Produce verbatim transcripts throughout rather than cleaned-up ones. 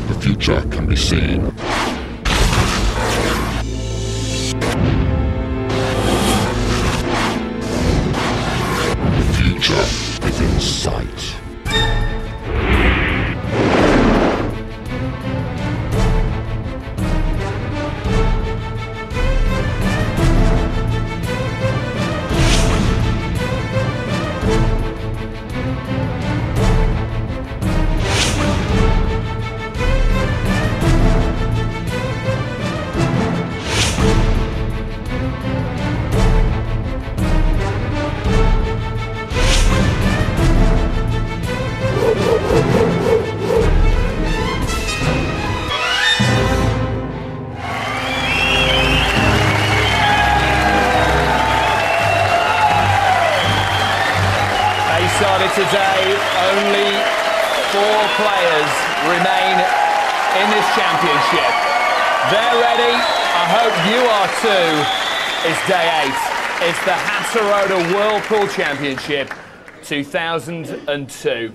The future can be seen. The future is in sight. Started today, only four players remain in this championship. They're ready, I hope you are too. It's day eight. It's the Hatteroda Whirlpool Championship two thousand two.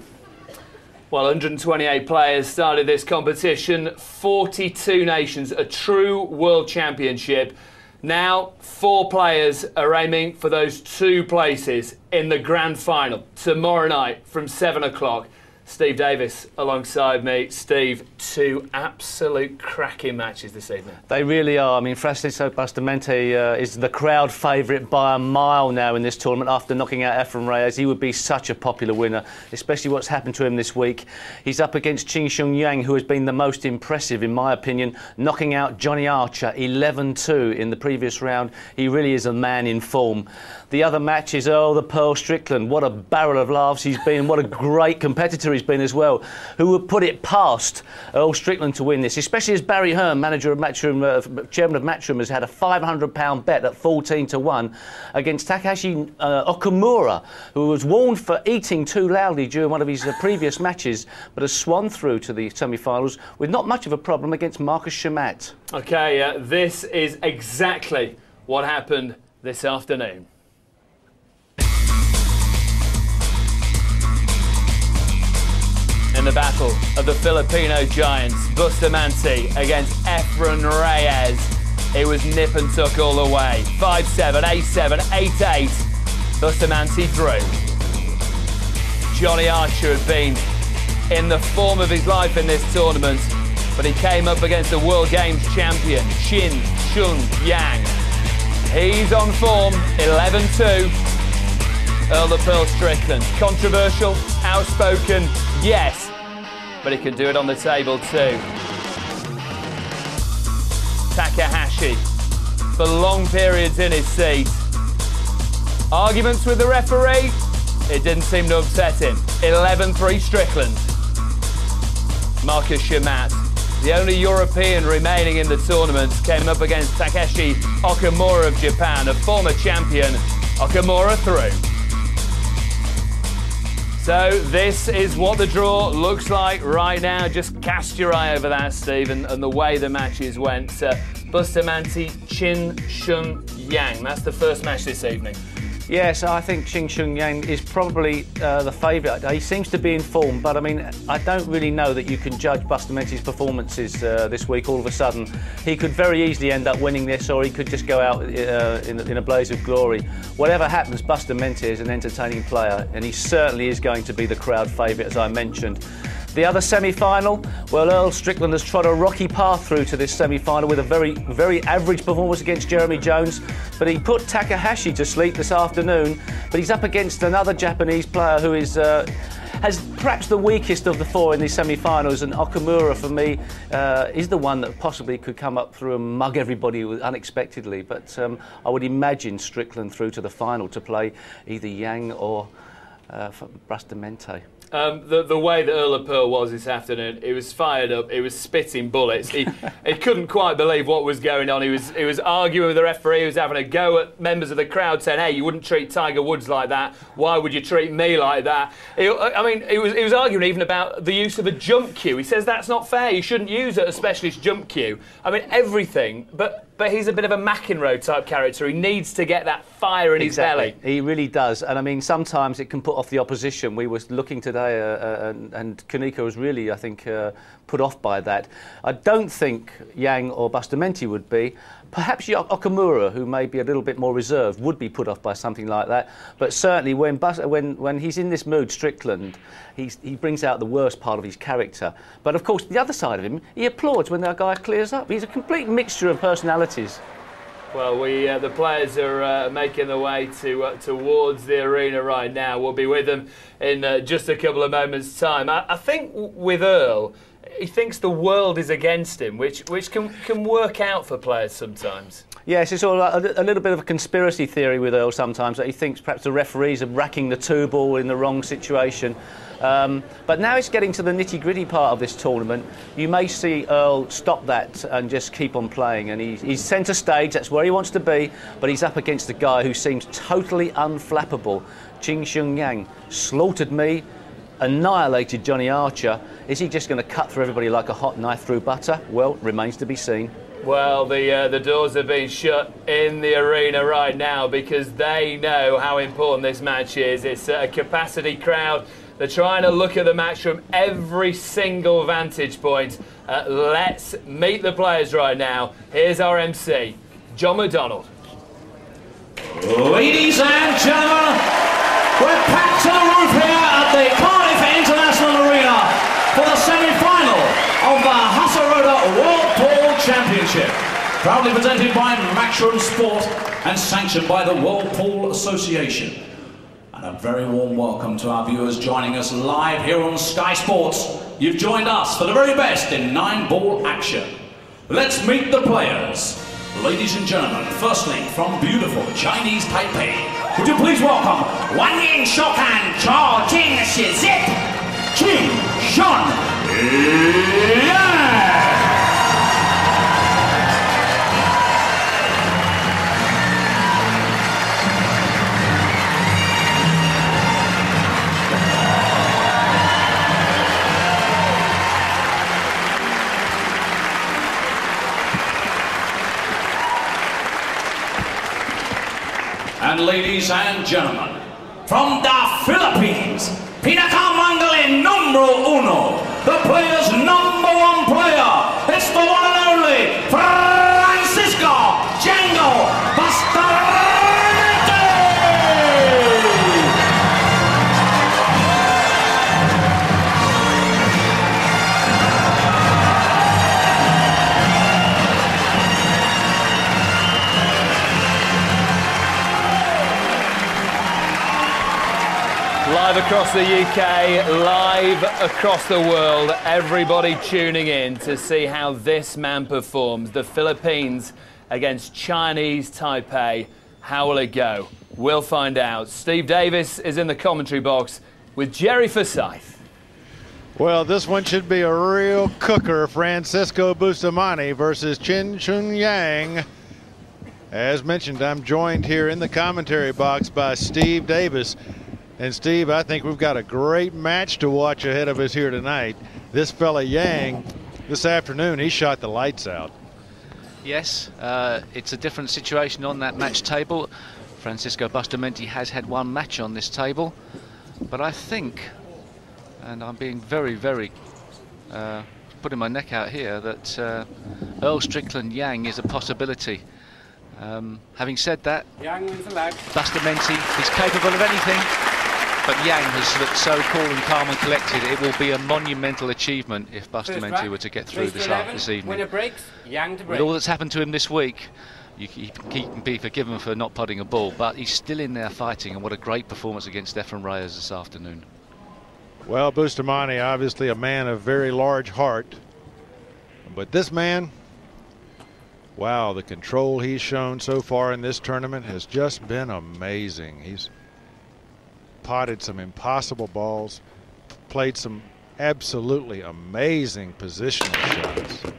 Well, one hundred twenty-eight players started this competition, forty-two nations, a true world championship. Now, four players are aiming for those two places in the grand final tomorrow night from seven o'clock. Steve Davis alongside me. Steve, two absolute cracking matches this evening. They really are. I mean, Francisco Bustamante uh, is the crowd favourite by a mile now in this tournament after knocking out Efren Reyes. He would be such a popular winner, especially what's happened to him this week. He's up against Qin Sheng Yang, who has been the most impressive, in my opinion, knocking out Johnny Archer eleven two in the previous round. He really is a man in form. The other match is Earl the Pearl Strickland. What a barrel of laughs he's been. What a great competitor he's been as well. Who would put it past Earl Strickland to win this, especially as Barry Hearn, manager of Matchroom, uh, chairman of Matchroom, has had a five hundred pound bet at fourteen to one against Takahashi uh, Okamura, who was warned for eating too loudly during one of his uh, previous matches, but has swung through to the semi-finals with not much of a problem against Marcus Shamat. OK, uh, this is exactly what happened this afternoon. In the battle of the Filipino giants, Bustamante against Efren Reyes. It was nip and tuck all the way. five seven, eight seven, eight eight. Bustamante through. Johnny Archer had been in the form of his life in this tournament, but he came up against the World Games champion, Qin Sheng Yang. He's on form, eleven two. Earl the Pearl Strickland. Controversial, outspoken, yes, but he can do it on the table too. Takahashi, for long periods in his seat. Arguments with the referee, it didn't seem to upset him. eleven three Strickland. Marcus Shamat, the only European remaining in the tournament, came up against Takeshi Okamura of Japan, a former champion. Okamura through. So this is what the draw looks like right now. Just cast your eye over that, Steve, and, and the way the matches went. Uh, Bustamante, Qin Sheng Yang. That's the first match this evening. Yes, I think Qin Sheng Yang is probably uh, the favourite. He seems to be in form, but I mean, I don't really know that you can judge Bustamante's performances uh, this week all of a sudden. He could very easily end up winning this, or he could just go out uh, in, in a blaze of glory. Whatever happens, Bustamante is an entertaining player, and he certainly is going to be the crowd favourite, as I mentioned. The other semi-final, well, Earl Strickland has trod a rocky path through to this semi-final with a very, very average performance against Jeremy Jones, but he put Takahashi to sleep this afternoon. But he's up against another Japanese player who is uh, has perhaps the weakest of the four in these semi-finals, and Okamura, for me, uh, is the one that possibly could come up through and mug everybody unexpectedly. But um, I would imagine Strickland through to the final to play either Yang or uh, Bustamante. Um, the, the way that Earl of Pearl was this afternoon, he was fired up, he was spitting bullets. He, he couldn't quite believe what was going on. He was, he was arguing with the referee, he was having a go at members of the crowd saying, hey, you wouldn't treat Tiger Woods like that. Why would you treat me like that? He, I mean, he was, he was arguing even about the use of a jump cue. He says that's not fair, you shouldn't use a specialist jump cue. I mean, everything, but... But he's a bit of a McEnroe type character. He needs to get that fire in exactly. his belly. He really does. And I mean, sometimes it can put off the opposition. We were looking today, uh, uh, and, and Kaneko was really, I think, uh, put off by that. I don't think Yang or Bustamante would be. Perhaps Okamura, who may be a little bit more reserved, would be put off by something like that. But certainly when Bus when when he's in this mood, Strickland, he's, he brings out the worst part of his character. But of course, the other side of him, he applauds when that guy clears up. He's a complete mixture of personalities. Well, we uh, the players are uh, making their way to uh, towards the arena right now. We'll be with them in uh, just a couple of moments' time. I, I think with Earl, he thinks the world is against him, which which can can work out for players sometimes. Yes, it's all a, a little bit of a conspiracy theory with Earl sometimes, that he thinks perhaps the referees are racking the two ball in the wrong situation. Um, but now it's getting to the nitty-gritty part of this tournament. You may see Earl stop that and just keep on playing. And he's, he's centre stage, that's where he wants to be, but he's up against a guy who seems totally unflappable. Qin Sheng Yang slaughtered me, annihilated Johnny Archer. Is he just going to cut through everybody like a hot knife through butter? Well, remains to be seen. Well, the uh, the doors are being shut in the arena right now because they know how important this match is. It's a capacity crowd. They're trying to look at the match from every single vantage point. Uh, let's meet the players right now. Here's our M C, John McDonald. Ladies and gentlemen, we're packed to the roof here at the Cardiff International Arena for the semi-final of the Hasseröder World Pool Championship. Proudly presented by Matchroom Sport and sanctioned by the World Pool Association. And a very warm welcome to our viewers joining us live here on Sky Sports. You've joined us for the very best in nine-ball action. Let's meet the players. Ladies and gentlemen, firstly from beautiful Chinese Taipei, would you please welcome Wan Ying Shokan Chao Jing Shi Zip Qin Sheng Yang. And ladies and gentlemen, from the Philippines, Pinakamangaling numero uno, the player's number one player, it's the one and only Francisco Django Bustamante! Live across the U K, live across the world, everybody tuning in to see how this man performs. The Philippines against Chinese Taipei. How will it go? We'll find out. Steve Davis is in the commentary box with Jerry Forsyth. Well, this one should be a real cooker. Francisco Bustamante versus Qin Sheng Yang. As mentioned, I'm joined here in the commentary box by Steve Davis. And Steve, I think we've got a great match to watch ahead of us here tonight. This fella Yang, this afternoon, he shot the lights out. Yes, uh, it's a different situation on that match table. Francisco Bustamante has had one match on this table. But I think, and I'm being very, very, uh, putting my neck out here, that uh, Earl Strickland Yang is a possibility. Um, having said that, Bustamante is capable of anything. But Yang has looked so cool and calm and collected. It will be a monumental achievement if Bustamante were to get through this, this evening. Breaks, Yang to break. With all that's happened to him this week, you, he, he can be forgiven for not putting a ball, but he's still in there fighting, and what a great performance against Efren Reyes this afternoon. Well, Bustamante, obviously a man of very large heart, but this man, wow, the control he's shown so far in this tournament has just been amazing. He's potted some impossible balls, played some absolutely amazing positional shots.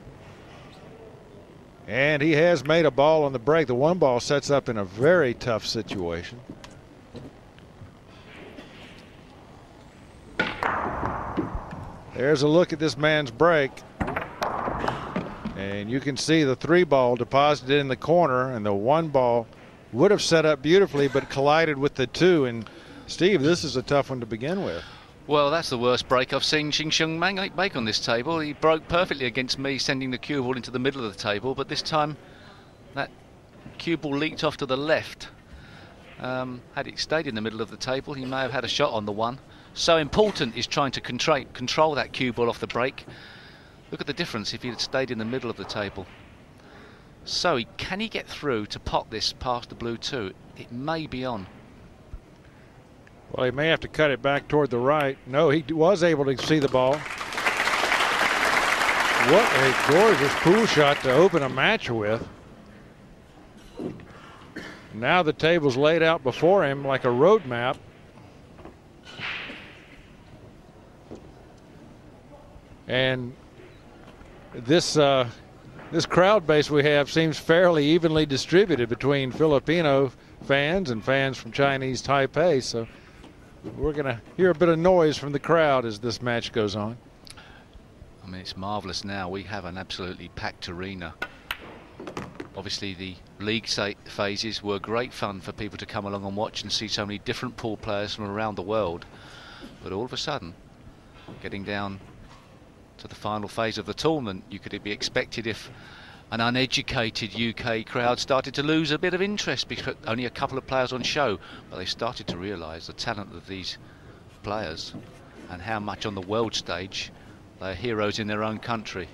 And he has made a ball on the break. The one ball sets up in a very tough situation. There's a look at this man's break. And you can see the three ball deposited in the corner, and the one ball would have set up beautifully but collided with the two. And Steve, this is a tough one to begin with. Well, that's the worst break I've seen Ching Chung Yang make on this table. He broke perfectly against me, sending the cue ball into the middle of the table, but this time that cue ball leaked off to the left. Um, had it stayed in the middle of the table, he may have had a shot on the one. So important is trying to control, control that cue ball off the break. Look at the difference if he had stayed in the middle of the table. So he, can he get through to pot this past the blue two? It may be on. Well, he may have to cut it back toward the right. No, he was able to see the ball. What a gorgeous pool shot to open a match with. Now the table's laid out before him like a road map. And this uh, this crowd base we have seems fairly evenly distributed between Filipino fans and fans from Chinese Taipei. So we're going to hear a bit of noise from the crowd as this match goes on. I mean, it's marvellous now. We have an absolutely packed arena. Obviously, the league phases were great fun for people to come along and watch and see so many different pool players from around the world. But all of a sudden, getting down to the final phase of the tournament, you could be expected if an uneducated U K crowd started to lose a bit of interest because only a couple of players on show, but they started to realise the talent of these players and how much on the world stage they're heroes in their own country.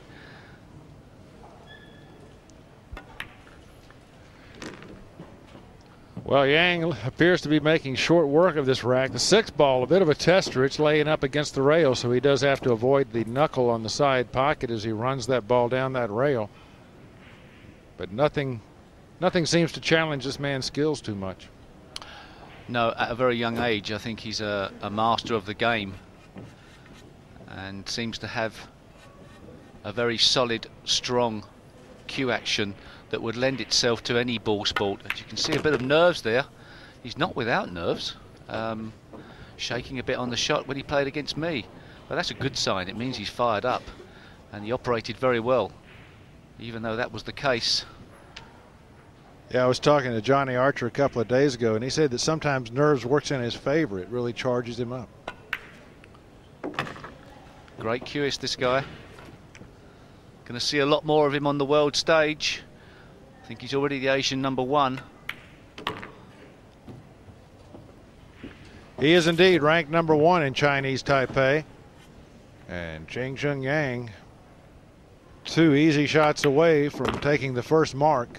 Well, Yang appears to be making short work of this rack. The sixth ball, a bit of a tester. It's laying up against the rail, so he does have to avoid the knuckle on the side pocket as he runs that ball down that rail. But nothing, nothing seems to challenge this man's skills too much. No, at a very young age, I think he's a, a master of the game and seems to have a very solid, strong cue action that would lend itself to any ball sport. As you can see, a bit of nerves there. He's not without nerves. Um, shaking a bit on the shot when he played against me. But that's a good sign. It means he's fired up. And he operated very well, even though that was the case. Yeah, I was talking to Johnny Archer a couple of days ago, and he said that sometimes nerves works in his favor. It really charges him up. Great cueist, this guy. Going to see a lot more of him on the world stage. I think he's already the Asian number one. He is indeed ranked number one in Chinese Taipei. And Ching Chung Yang, two easy shots away from taking the first mark.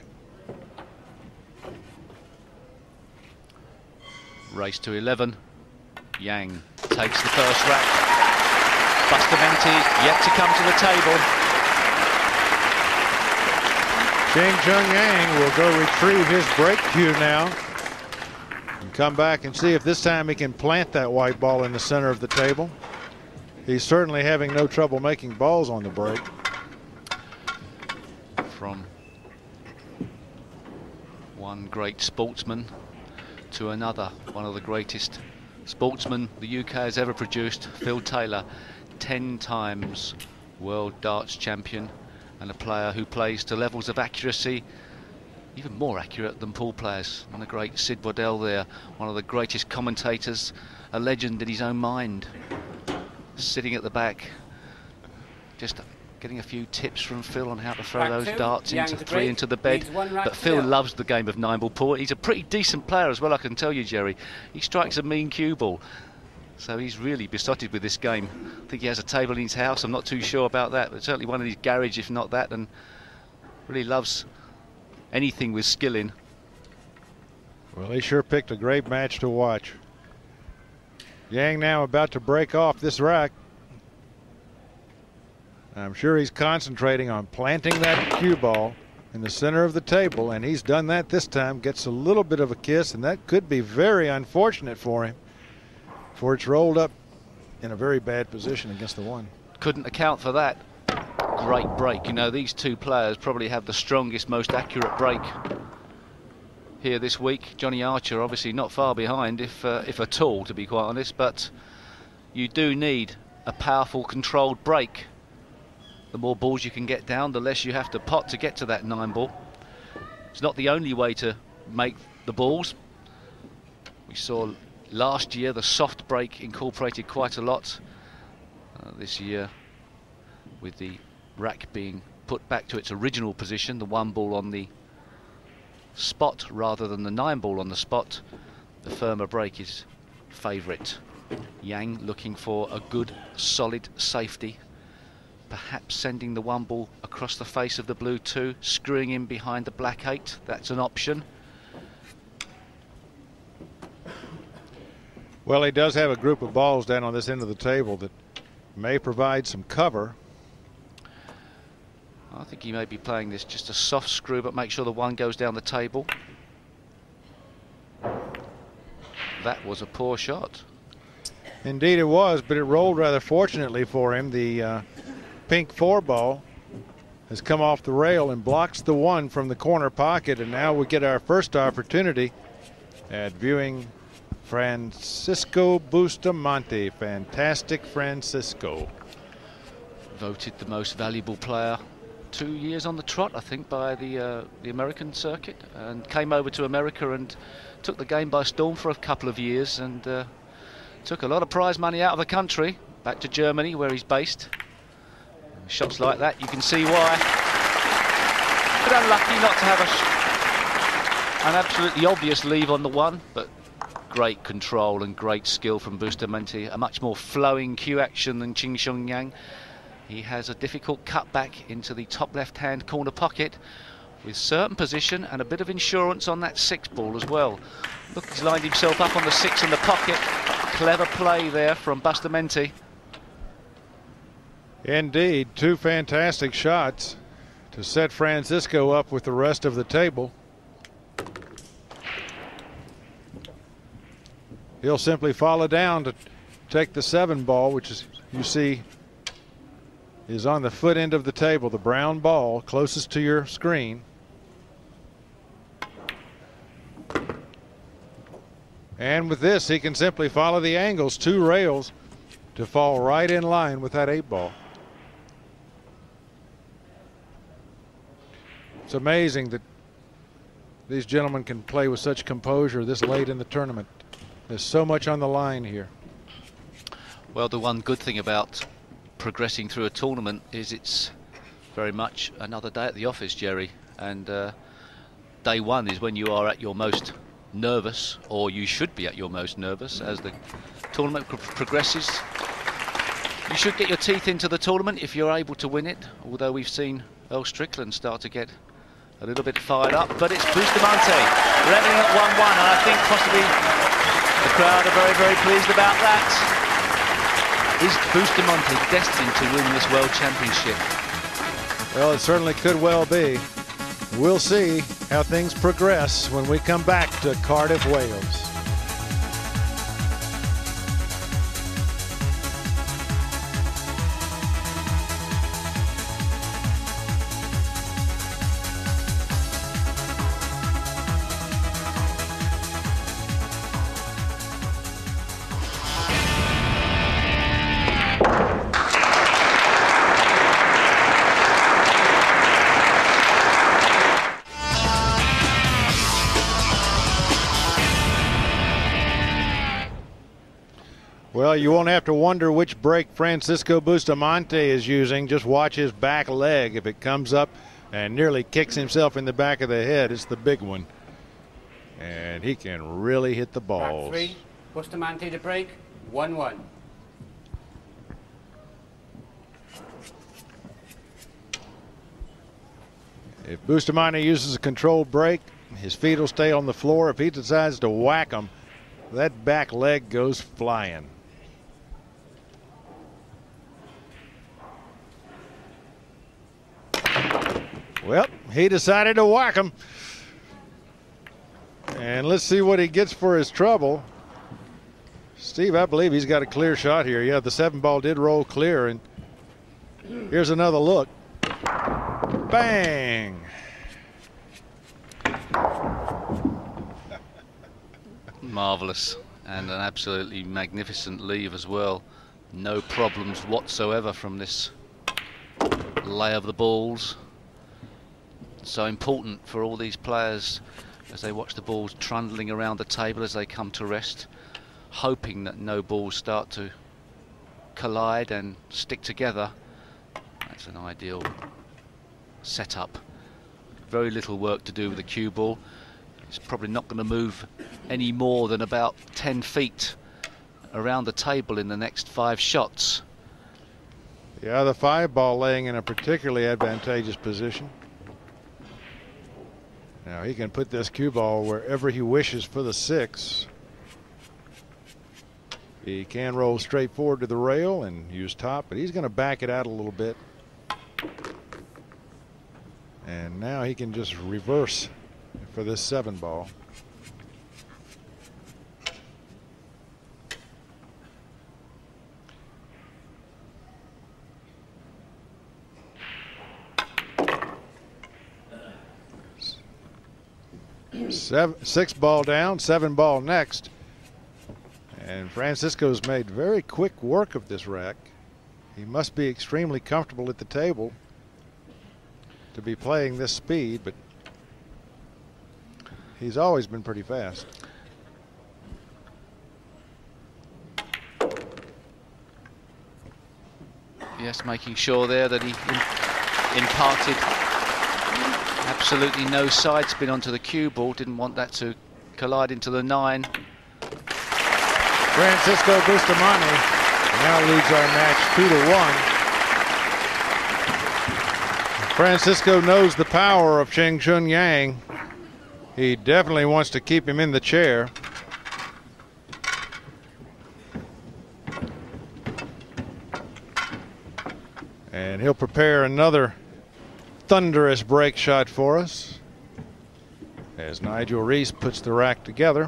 Race to eleven. Yang takes the first rack. Bustamante yet to come to the table. Ching Chung Yang will go retrieve his break cue now and come back and see if this time he can plant that white ball in the center of the table. He's certainly having no trouble making balls on the break. From one great sportsman to another, one of the greatest sportsmen the U K has ever produced, Phil Taylor, ten times world darts champion, and a player who plays to levels of accuracy even more accurate than pool players. And the great Sid Waddell there, one of the greatest commentators, a legend in his own mind, sitting at the back, just getting a few tips from Phil on how to throw Rack those two, darts Yang into to three three, into the bed. needs one rack But Phil clear. loves the game of nine ball pool. He's a pretty decent player as well, I can tell you, Jerry. He strikes a mean cue ball. So he's really besotted with this game. I think he has a table in his house. I'm not too sure about that, but certainly one in his garage, if not that, and really loves anything with skill in. Well, he sure picked a great match to watch. Yang now about to break off this rack. I'm sure he's concentrating on planting that cue ball in the center of the table, and he's done that this time. Gets a little bit of a kiss, and that could be very unfortunate for him, for it's rolled up in a very bad position against the one. Couldn't account for that. Great break. You know, these two players probably have the strongest, most accurate break here this week. Johnny Archer obviously not far behind, if uh, if at all, to be quite honest, but you do need a powerful, controlled break. The more balls you can get down, the less you have to pot to get to that nine ball. It's not the only way to make the balls. We saw Last year the soft break incorporated quite a lot. Uh, this year, with the rack being put back to its original position, the one ball on the spot rather than the nine ball on the spot, the firmer break is favourite. Yang looking for a good solid safety, perhaps sending the one ball across the face of the blue two, screwing in behind the black eight. That's an option. Well, he does have a group of balls down on this end of the table that may provide some cover. I think he may be playing this just a soft screw, but make sure the one goes down the table. That was a poor shot. Indeed it was, but it rolled rather fortunately for him. The uh, pink four ball has come off the rail and blocks the one from the corner pocket, and now we get our first opportunity at viewing Francisco Bustamante. Fantastic Francisco. Voted the most valuable player two years on the trot, I think, by the uh, the American circuit, and came over to America and took the game by storm for a couple of years, and uh, took a lot of prize money out of the country back to Germany, where he's based. Shots like that, you can see why. But unlucky not to have a sh an absolutely obvious leave on the one, but great control and great skill from Bustamante. A much more flowing cue action than Ching Sung Yang. He has a difficult cutback into the top left-hand corner pocket with certain position and a bit of insurance on that six ball as well. Look, he's lined himself up on the six in the pocket. Clever play there from Bustamante. Indeed, two fantastic shots to set Francisco up with the rest of the table. He'll simply follow down to take the seven ball, which is, you see, is on the foot end of the table, the brown ball closest to your screen. And with this, he can simply follow the angles, two rails, to fall right in line with that eight ball. It's amazing that these gentlemen can play with such composure this late in the tournament. There's so much on the line here. Well, the one good thing about progressing through a tournament is it's very much another day at the office, Jerry, and uh, day one is when you are at your most nervous, or you should be at your most nervous as the tournament pro progresses. You should get your teeth into the tournament if you're able to win it, although we've seen Earl Strickland start to get a little bit fired up, but it's Bustamante leveling at one one, and I think possibly the crowd are very, very pleased about that. Is Bustamante destined to win this World Championship? Well, it certainly could well be. We'll see how things progress when we come back to Cardiff, Wales. Well, you won't have to wonder which break Francisco Bustamante is using. Just watch his back leg. If it comes up and nearly kicks himself in the back of the head, it's the big one. And he can really hit the balls. Back three, Bustamante to break, one one. If Bustamante uses a controlled break, his feet will stay on the floor. If he decides to whack them, that back leg goes flying. Well, he decided to whack him. And let's see what he gets for his trouble. Steve, I believe he's got a clear shot here. Yeah, the seven ball did roll clear. And here's another look. Bang! Marvellous, and an absolutely magnificent leave as well. No problems whatsoever from this lay of the balls. So important for all these players as they watch the balls trundling around the table as they come to rest. hoping that no balls start to collide and stick together. That's an ideal setup. Very little work to do with the cue ball. It's probably not going to move any more than about ten feet around the table in the next five shots. Yeah, the five ball laying in a particularly advantageous position. Now he can put this cue ball wherever he wishes for the six. He can roll straight forward to the rail and use top, but he's going to back it out a little bit. And now he can just reverse for this seven ball. Seven, six ball down, seven ball next. And Francisco's made very quick work of this rack. He must be extremely comfortable at the table to be playing this speed, but he's always been pretty fast. Yes, making sure there that he imparted absolutely no side spin onto the cue ball. Didn't want that to collide into the nine. Francisco Bustamante now leads our match two to one. Francisco knows the power of Ching Chun Yang. He definitely wants to keep him in the chair. And he'll prepare another thunderous break shot for us as Nigel Reese puts the rack together.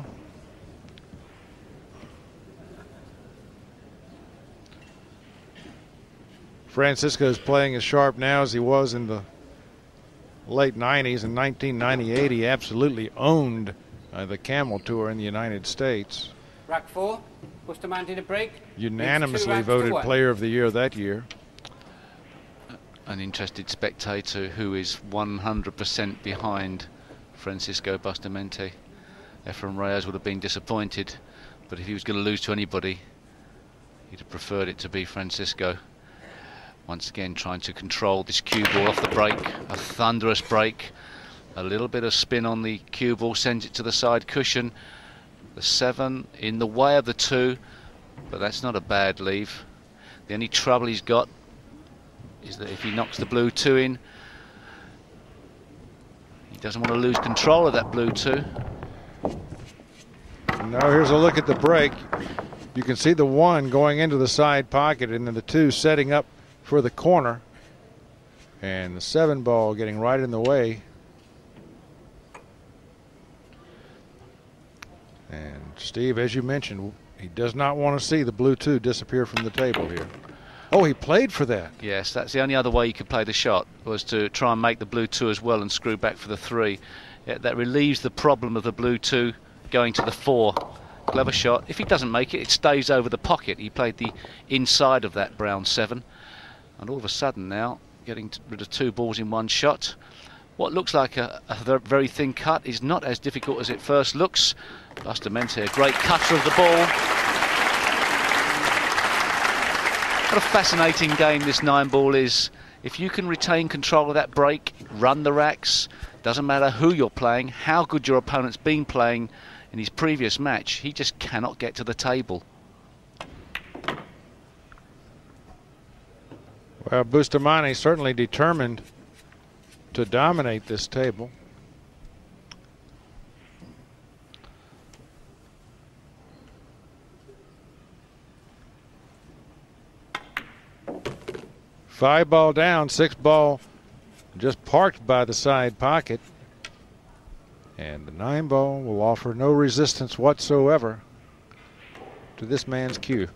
Francisco's playing as sharp now as he was in the late nineties. In nineteen ninety-eight, he absolutely owned uh, the Camel Tour in the United States. Rack four, Bustamante to break. Unanimously voted Player of the Year that year. An interested spectator who is one hundred percent behind Francisco Bustamante. Efren Reyes would have been disappointed, but if he was going to lose to anybody, he'd have preferred it to be Francisco. Once again trying to control this cue ball off the break. A thunderous break. A little bit of spin on the cue ball sends it to the side cushion. The seven in the way of the two, but that's not a bad leave. The only trouble he's got is that if he knocks the blue two in, he doesn't want to lose control of that blue two. Now here's a look at the break. You can see the one going into the side pocket and then the two setting up for the corner, and the seven ball getting right in the way. And Steve, as you mentioned, he does not want to see the blue two disappear from the table here. Oh, he played for that. Yes, that's the only other way you could play the shot, was to try and make the blue two as well and screw back for the three. Yeah, that relieves the problem of the blue two going to the four. Clever shot. If he doesn't make it, it stays over the pocket. He played the inside of that brown seven. And all of a sudden now, getting rid of two balls in one shot. What looks like a, a very thin cut is not as difficult as it first looks. Bustamante, a great cutter of the ball. What a fascinating game this nine ball is. If you can retain control of that break, run the racks, doesn't matter who you're playing, how good your opponent's been playing in his previous match, he just cannot get to the table. Well, Bustamante certainly determined to dominate this table. Five ball down, six ball just parked by the side pocket. And the nine ball will offer no resistance whatsoever to this man's cue.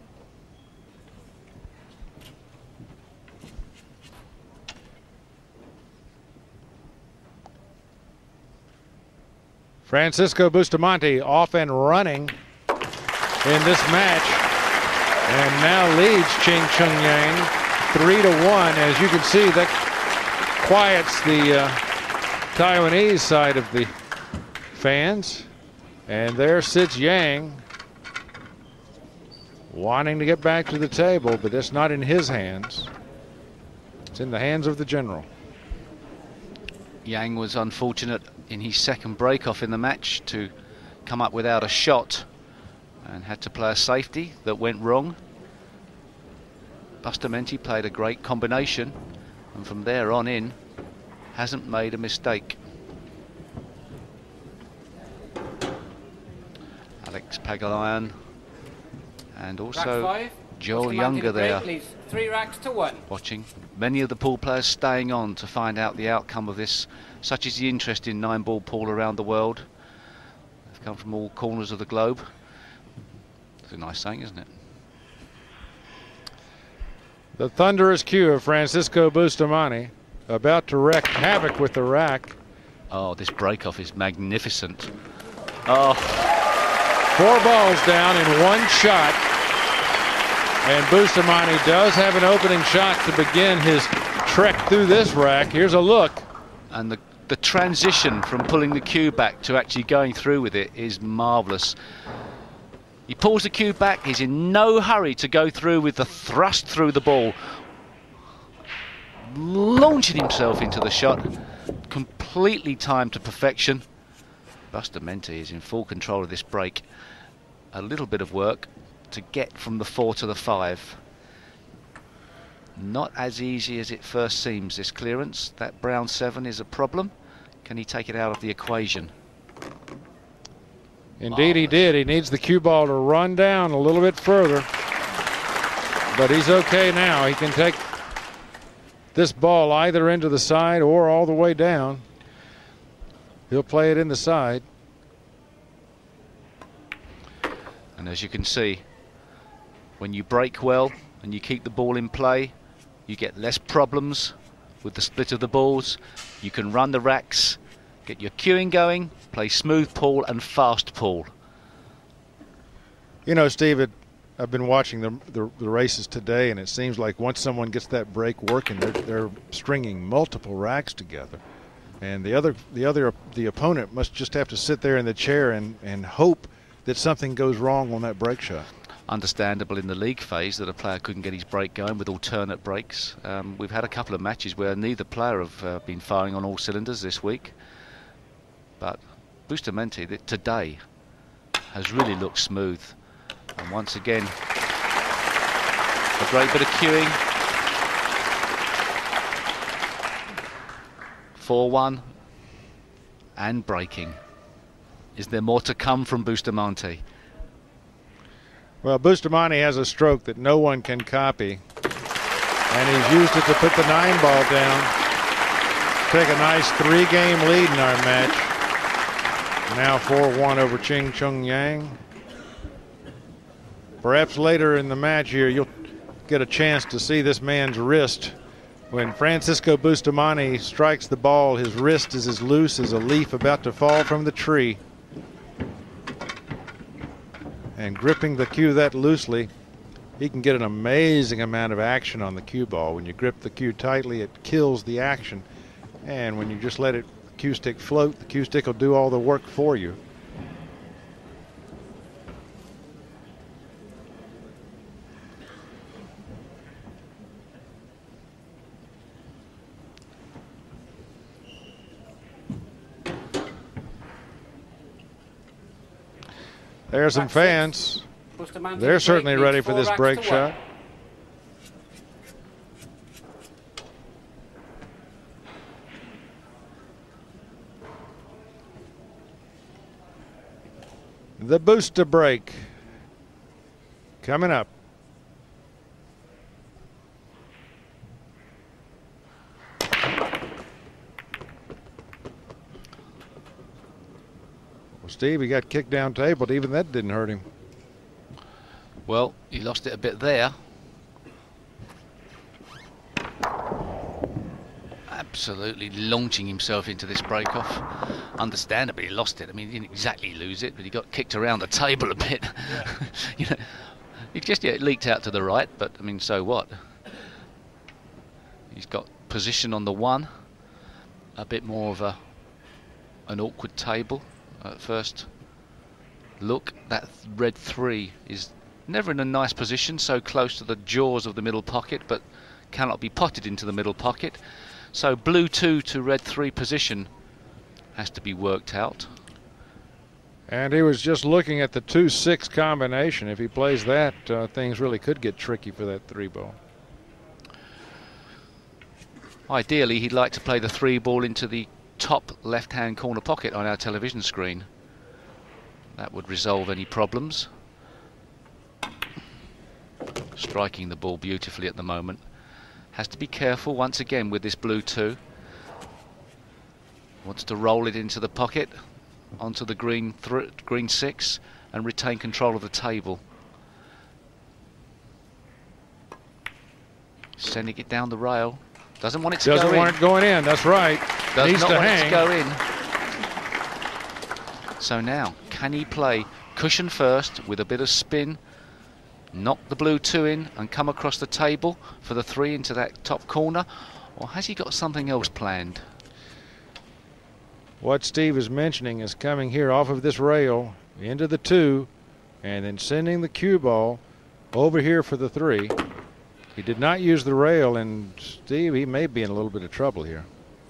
Francisco Bustamante off and running in this match, and now leads Ching Chun Yang three to one. As you can see, that quiets the uh, Taiwanese side of the fans, and there sits Yang wanting to get back to the table, but that's not in his hands. It's in the hands of the general. Yang was unfortunate in his second break-off in the match to come up without a shot and had to play a safety that went wrong. Bustamante played a great combination, and from there on in hasn't made a mistake. Alex Pagulayan and also five, Joel Younger there leaves three racks to one. watching. Many of the pool players staying on to find out the outcome of this. Such is the interest in nine ball pool around the world. They've come from all corners of the globe. It's a nice saying, isn't it? The thunderous cue of Francisco Bustamante, about to wreak havoc with the rack. Oh, this break-off is magnificent. Oh, Four balls down in one shot. And Bustamante does have an opening shot to begin his trek through this rack. Here's a look. and the, the transition from pulling the cue back to actually going through with it is marvellous. He pulls the cue back, he's in no hurry to go through with the thrust through the ball. Launching himself into the shot, completely timed to perfection. Bustamante is in full control of this break. A little bit of work to get from the four to the five. Not as easy as it first seems, this clearance. That brown seven is a problem. Can he take it out of the equation? Indeed he did. He needs the cue ball to run down a little bit further. But he's okay now. He can take this ball either into the side or all the way down. He'll play it in the side. And as you can see, when you break well and you keep the ball in play, you get less problems with the split of the balls. You can run the racks, get your cueing going, play smooth pull and fast pull. You know, Steve, it, I've been watching the, the the races today, and it seems like once someone gets that break working, they're, they're stringing multiple racks together, and the other the other the opponent must just have to sit there in the chair and and hope that something goes wrong on that break shot. Understandable in the league phase that a player couldn't get his break going with alternate breaks. Um, we've had a couple of matches where neither player have uh, been firing on all cylinders this week, but Bustamante today has really looked smooth, and once again a great bit of cueing. four one and breaking. Is there more to come from Bustamante? Well, Bustamante has a stroke that no one can copy, and he's used it to put the nine ball down, take a nice three-game lead in our match. Now four one over Ching Chung Yang. Perhaps later in the match here, you'll get a chance to see this man's wrist. When Francisco Bustamante strikes the ball, his wrist is as loose as a leaf about to fall from the tree. And gripping the cue that loosely, he can get an amazing amount of action on the cue ball. When you grip the cue tightly, it kills the action. And when you just let it cue stick float, the cue stick will do all the work for you. There are some fans. They're certainly ready for this break shot. The Busta break coming up. Steve, he got kicked down table, but even that didn't hurt him. Well, he lost it a bit there. Absolutely launching himself into this break-off. Understandably, he lost it. I mean, he didn't exactly lose it, but he got kicked around the table a bit. You know, it just yeah, it leaked out to the right, but I mean, so what? He's got position on the one. A bit more of a an awkward table. At first look, that red three is never in a nice position, so close to the jaws of the middle pocket, but cannot be potted into the middle pocket. So blue two to red three position has to be worked out. And he was just looking at the two six combination. If he plays that, uh, things really could get tricky for that three ball. Ideally, he'd like to play the three ball into the top left-hand corner pocket on our television screen. That would resolve any problems. Striking the ball beautifully at the moment. Has to be careful once again with this blue two. Wants to roll it into the pocket, onto the green th green six, and retain control of the table. Sending it down the rail. Doesn't want it to Doesn't go in. want it going in, that's right. Does Needs not to want hang. it to go in. So now, can he play cushion first with a bit of spin, knock the blue two in and come across the table for the three into that top corner, or has he got something else planned? What Steve is mentioning is coming here off of this rail into the two and then sending the cue ball over here for the three. He did not use the rail, and Steve, he may be in a little bit of trouble here.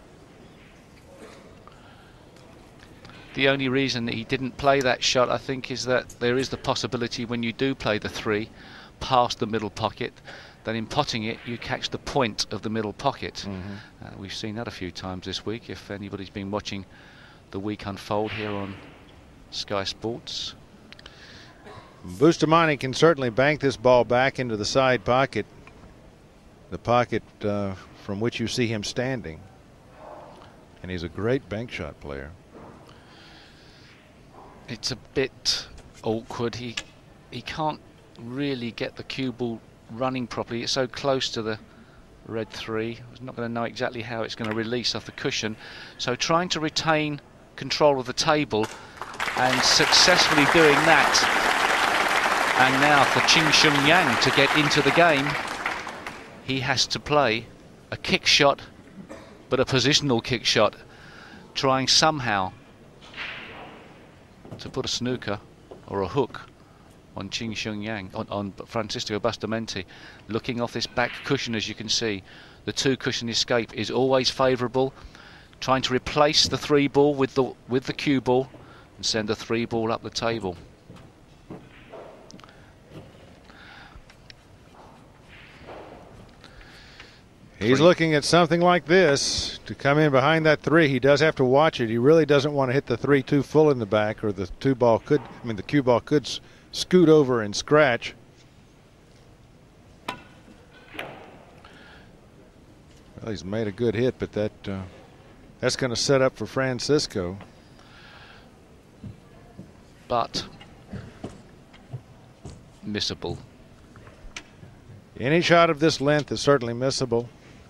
The only reason that he didn't play that shot, I think, is that there is the possibility when you do play the three past the middle pocket, that in potting it you catch the point of the middle pocket. Mm-hmm. uh, we've seen that a few times this week, if anybody's been watching the week unfold here on Sky Sports. Bustamante can certainly bank this ball back into the side pocket, the pocket uh, from which you see him standing, and he's a great bank shot player. It's a bit awkward. He he can't really get the cue ball running properly. It's so close to the red three. He's not going to know exactly how it's going to release off the cushion. So trying to retain control of the table and successfully doing that. And now for Qin Sheng Yang to get into the game, he has to play a kick shot, but a positional kick shot, trying somehow to put a snooker or a hook on Qin Sheng Yang, on, on Francisco Bustamante. Looking off this back cushion, as you can see, the two cushion escape is always favourable. Trying to replace the three ball with the with the cue ball and send the three ball up the table. He's looking at something like this to come in behind that three. He does have to watch it. He really doesn't want to hit the three too full in the back, or the two ball could, I mean, the cue ball could s scoot over and scratch. Well, he's made a good hit, but that uh, that's going to set up for Francisco. But missable. Any shot of this length is certainly missable.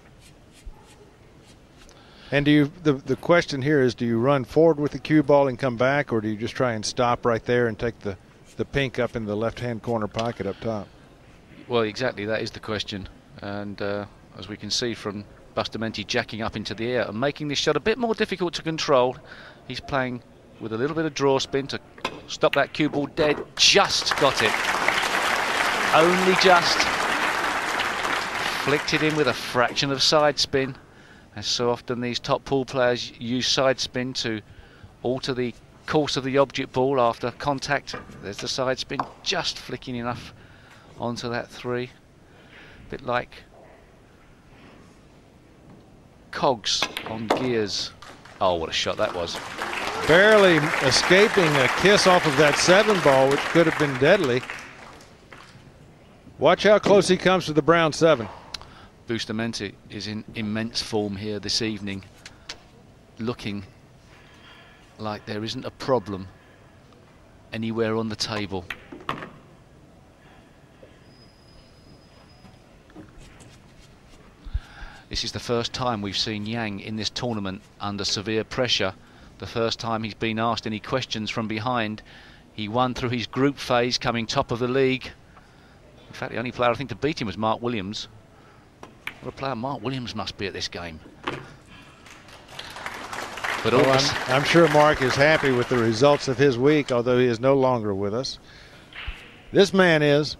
And do you, the, the question here is, do you run forward with the cue ball and come back, or do you just try and stop right there and take the, the pink up in the left-hand corner pocket up top? Well, exactly, that is the question. And uh, as we can see from Bustamante jacking up into the air and making this shot a bit more difficult to control, he's playing with a little bit of draw spin to stop that cue ball dead. Just got it. Only just. Flicked it in with a fraction of side spin. As so often these top pool players use side spin to alter the course of the object ball after contact. There's the side spin, just flicking enough onto that three. A bit like cogs on gears. Oh, what a shot that was. Barely escaping a kiss off of that seven ball, which could have been deadly. Watch how close he comes to the brown seven. Bustamante is in immense form here this evening, looking like there isn't a problem anywhere on the table. This is the first time we've seen Yang in this tournament under severe pressure. The first time he's been asked any questions from behind. He won through his group phase, coming top of the league. In fact, the only player I think to beat him was Mark Williams. What a player Mark Williams must be at this game. But all well, this I'm, I'm sure Mark is happy with the results of his week, although he is no longer with us. This man is,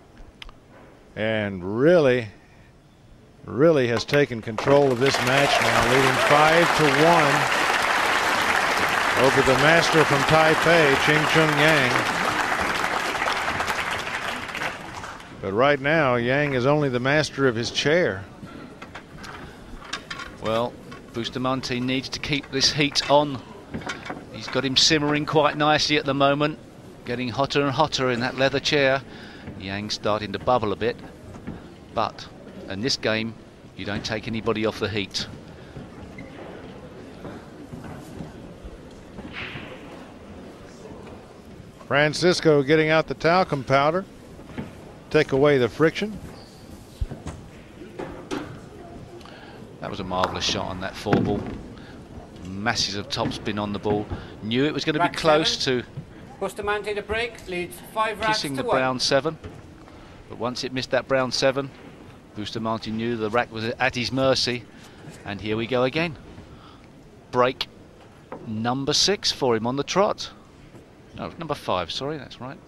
and really, really has taken control of this match now, leading five to one over the master from Taipei, Ching Chun Yang. But right now, Yang is only the master of his chair. Well, Bustamante needs to keep this heat on. He's got him simmering quite nicely at the moment, getting hotter and hotter in that leather chair. Yang starting to bubble a bit, but in this game, you don't take anybody off the heat. Francisco getting out the talcum powder, take away the friction. That was a marvellous shot on that four ball. Masses of topspin on the ball. Knew it was going to be close to Bustamante to break, leads five racks kissing to the one. brown seven. But once it missed that brown seven, Bustamante knew the rack was at his mercy. And here we go again. Break number six for him on the trot. No, number five, sorry, that's right.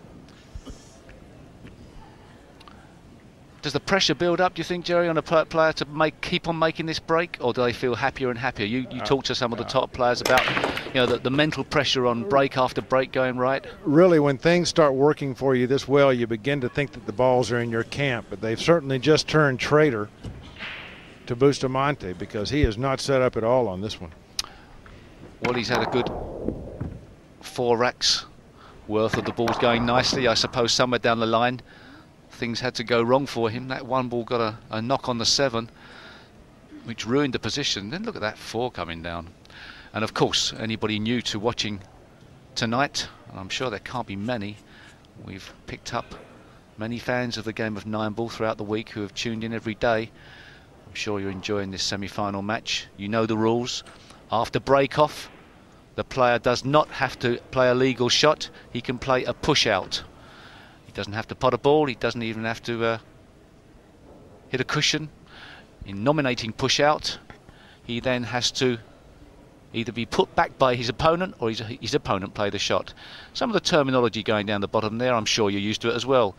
Does the pressure build up, do you think, Jerry, on a player to make keep on making this break, or do they feel happier and happier? You you uh, talk to some of the top players about, you know, the, the mental pressure on break after break going right. Really, when things start working for you this well, you begin to think that the balls are in your camp. But they've certainly just turned traitor to Bustamante, because he is not set up at all on this one. Well, he's had a good four racks worth of the balls going nicely. I suppose somewhere down the line things had to go wrong for him. That one ball got a, a knock on the seven, which ruined the position. Then look at that four coming down. And of course, anybody new to watching tonight, and I'm sure there can't be many, we've picked up many fans of the game of nine ball throughout the week who have tuned in every day. I'm sure you're enjoying this semi-final match. You know the rules. After break-off, the player does not have to play a legal shot. He can play a push-out. He doesn't have to pot a ball. He doesn't even have to uh, hit a cushion. In nominating push-out, he then has to either be put back by his opponent or his, his opponent play the shot. Some of the terminology going down the bottom there, I'm sure you're used to it as well.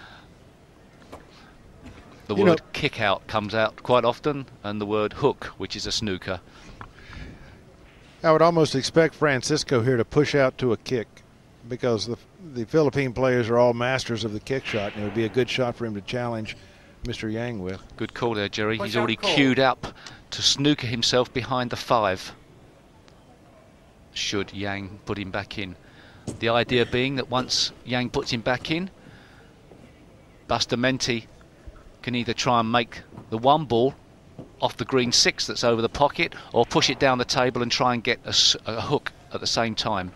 The you word know, kick out comes out quite often, and the word hook, which is a snooker. I would almost expect Francisco here to push out to a kick, because the, the Philippine players are all masters of the kick shot, and it would be a good shot for him to challenge Mister Yang with. Good call there, Jerry. Push He's already call. queued up to snooker himself behind the five, should Yang put him back in. The idea being that once Yang puts him back in, Bustamante can either try and make the one ball off the green six that's over the pocket, or push it down the table and try and get a, a hook at the same time.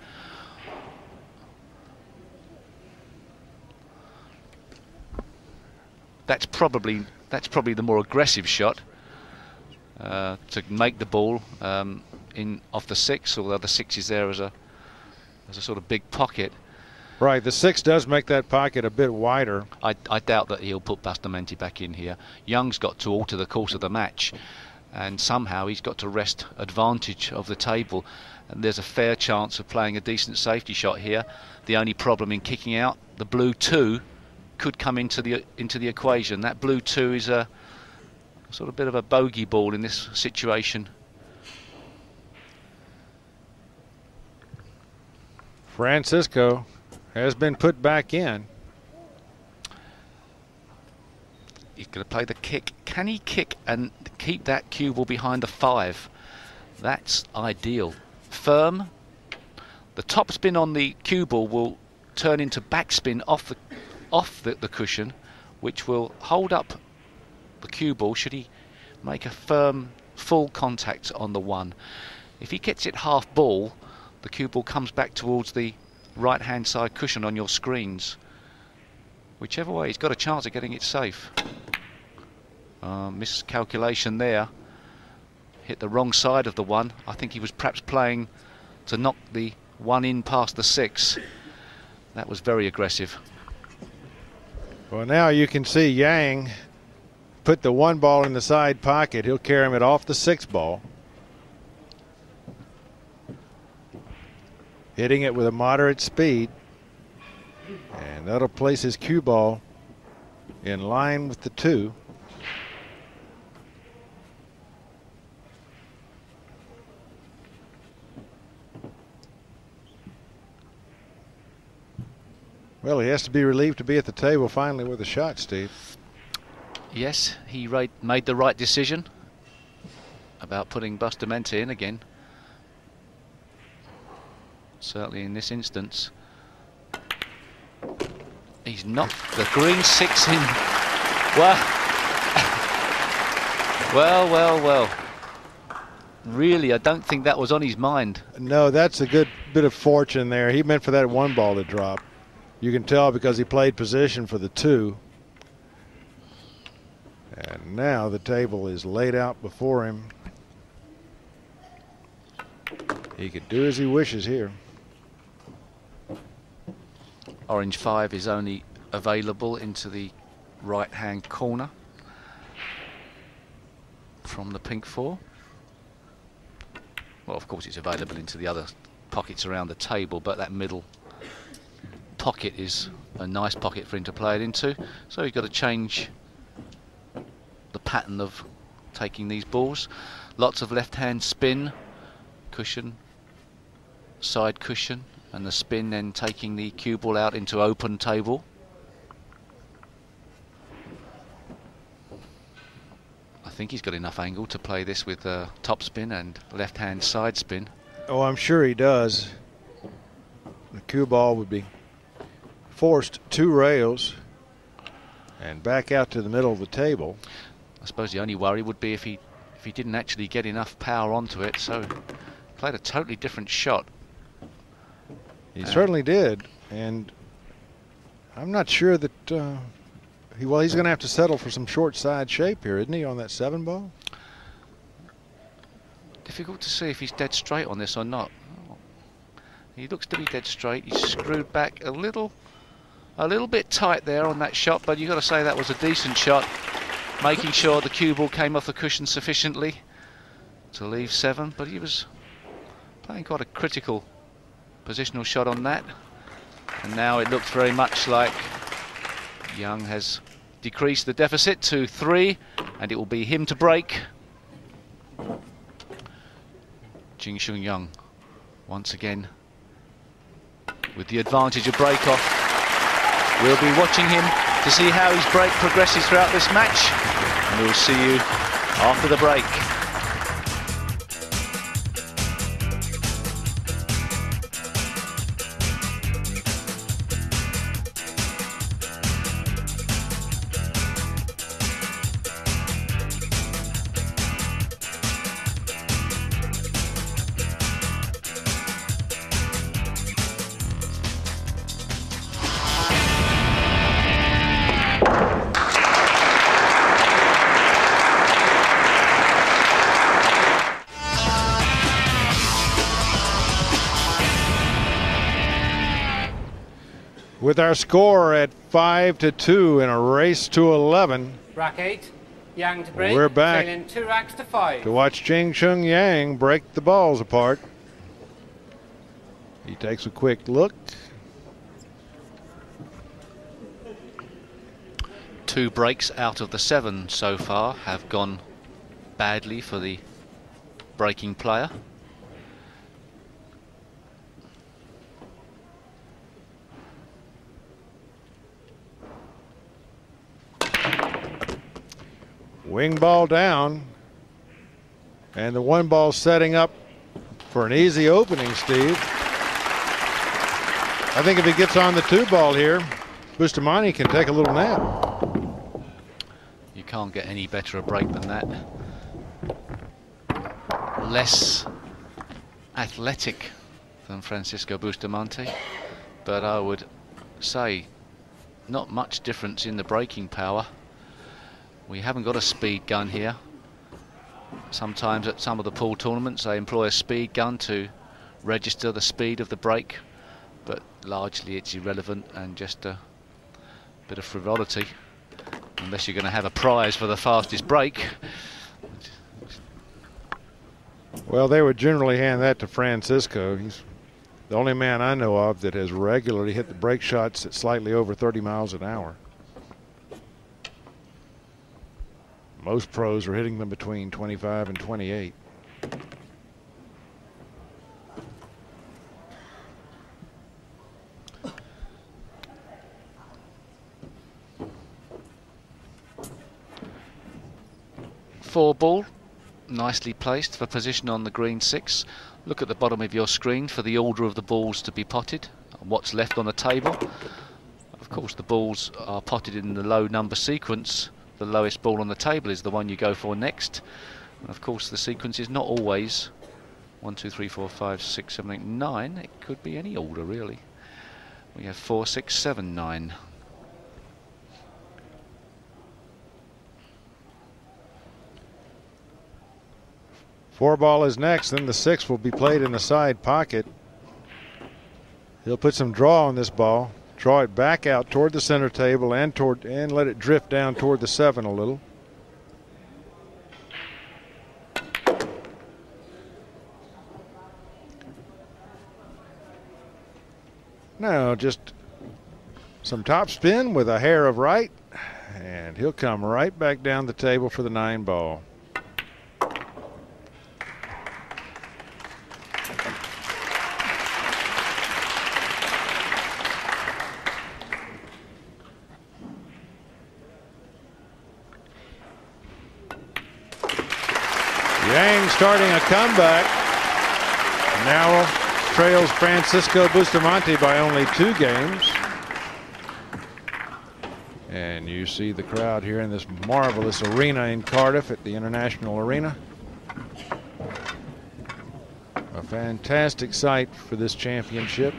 That's probably that's probably the more aggressive shot, uh, to make the ball um, in off the six, although the six is there as a as a sort of big pocket. Right, the six does make that pocket a bit wider. I, I doubt that he'll put Bustamante back in here. Young's got to alter the course of the match, and somehow he's got to wrest advantage of the table, and there's a fair chance of playing a decent safety shot here. The only problem in kicking out, the blue two could come into the into the equation. That blue two is a sort of bit of a bogey ball in this situation. Francisco has been put back in. He's going to play the kick. Can he kick and keep that cue ball behind the five? That's ideal. Firm. The top spin on the cue ball will turn into backspin off the off the, the cushion, which will hold up the cue ball should he make a firm full contact on the one. If he gets it half ball, the cue ball comes back towards the right hand side cushion on your screens. Whichever way, he's got a chance of getting it safe. Uh, miscalculation there. Hit the wrong side of the one. I think he was perhaps playing to knock the one in past the six. That was very aggressive. Well, now you can see Yang put the one ball in the side pocket. He'll carry it off the six ball. Hitting it with a moderate speed. And that'll place his cue ball in line with the two. Well, he has to be relieved to be at the table finally with a shot, Steve. Yes, he right, made the right decision about putting Bustamante in again. Certainly in this instance. He's knocked the green six in. Well, well, well, well. Really, I don't think that was on his mind. No, that's a good bit of fortune there. He meant for that one ball to drop. You can tell because he played position for the two. And now the table is laid out before him. He could do as he wishes here. Orange five is only available into the right-hand corner from the pink four. Well, of course, it's available into the other pockets around the table, but that middle pocket is a nice pocket for him to play it into. So he's got to change the pattern of taking these balls. Lots of left-hand spin, cushion, side cushion, and the spin then taking the cue ball out into open table. I think he's got enough angle to play this with uh, top spin and left-hand side spin. Oh, I'm sure he does. The cue ball would be forced two rails and back out to the middle of the table. I suppose the only worry would be if he if he didn't actually get enough power onto it. So played a totally different shot. He uh, certainly did, and I'm not sure that uh, he well he's going to have to settle for some short side shape here, isn't he, on that seven ball? Difficult to see if he's dead straight on this or not. He looks to be dead straight. He's screwed back a little a little bit tight there on that shot, but you've got to say that was a decent shot, making sure the cue ball came off the cushion sufficiently to leave seven. But he was playing quite a critical positional shot on that, and now it looks very much like Young has decreased the deficit to three, and it will be him to break. Jing Shun Young once again with the advantage of break off. We'll be watching him to see how his break progresses throughout this match, and we'll see you after the break. With our score at five to two in a race to eleven. Rack eight, Yang to break. We're back sailing two racks to five. to watch Jing Shun Yang break the balls apart. He takes a quick look. Two breaks out of the seven so far have gone badly for the breaking player. Wing ball down, and the one ball setting up for an easy opening, Steve. I think if he gets on the two ball here, Bustamante can take a little nap. You can't get any better a break than that. Less athletic than Francisco Bustamante, but I would say not much difference in the breaking power. We haven't got a speed gun here. Sometimes at some of the pool tournaments they employ a speed gun to register the speed of the break, but largely it's irrelevant and just a bit of frivolity, unless you're going to have a prize for the fastest break. Well, they would generally hand that to Francisco. He's The only man I know of that has regularly hit the break shots at slightly over thirty miles an hour. Most pros are hitting them between twenty-five and twenty-eight. Four ball, nicely placed for position on the green six. Look at the bottom of your screen for the order of the balls to be potted, and what's left on the table. Of course, the balls are potted in the low number sequence. The lowest ball on the table is the one you go for next. And of course, the sequence is not always one, two, three, four, five, six, seven, eight, nine. It could be any order, really. We have four, six, seven, nine. Four ball is next, then the six will be played in the side pocket. He'll put some draw on this ball, draw it back out toward the center table and toward and let it drift down toward the seven a little. Now just some top spin with a hair of right, and he'll come right back down the table for the nine ball. Yang starting a comeback. Now trails Francisco Bustamante by only two games. And you see the crowd here in this marvelous arena in Cardiff at the International Arena. A fantastic sight for this championship.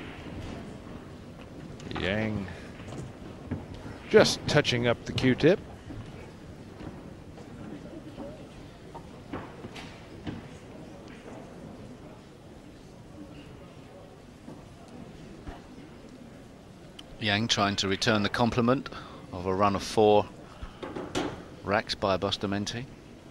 Yang just touching up the Q-tip. Yang trying to return the compliment of a run of four racks by Bustamante.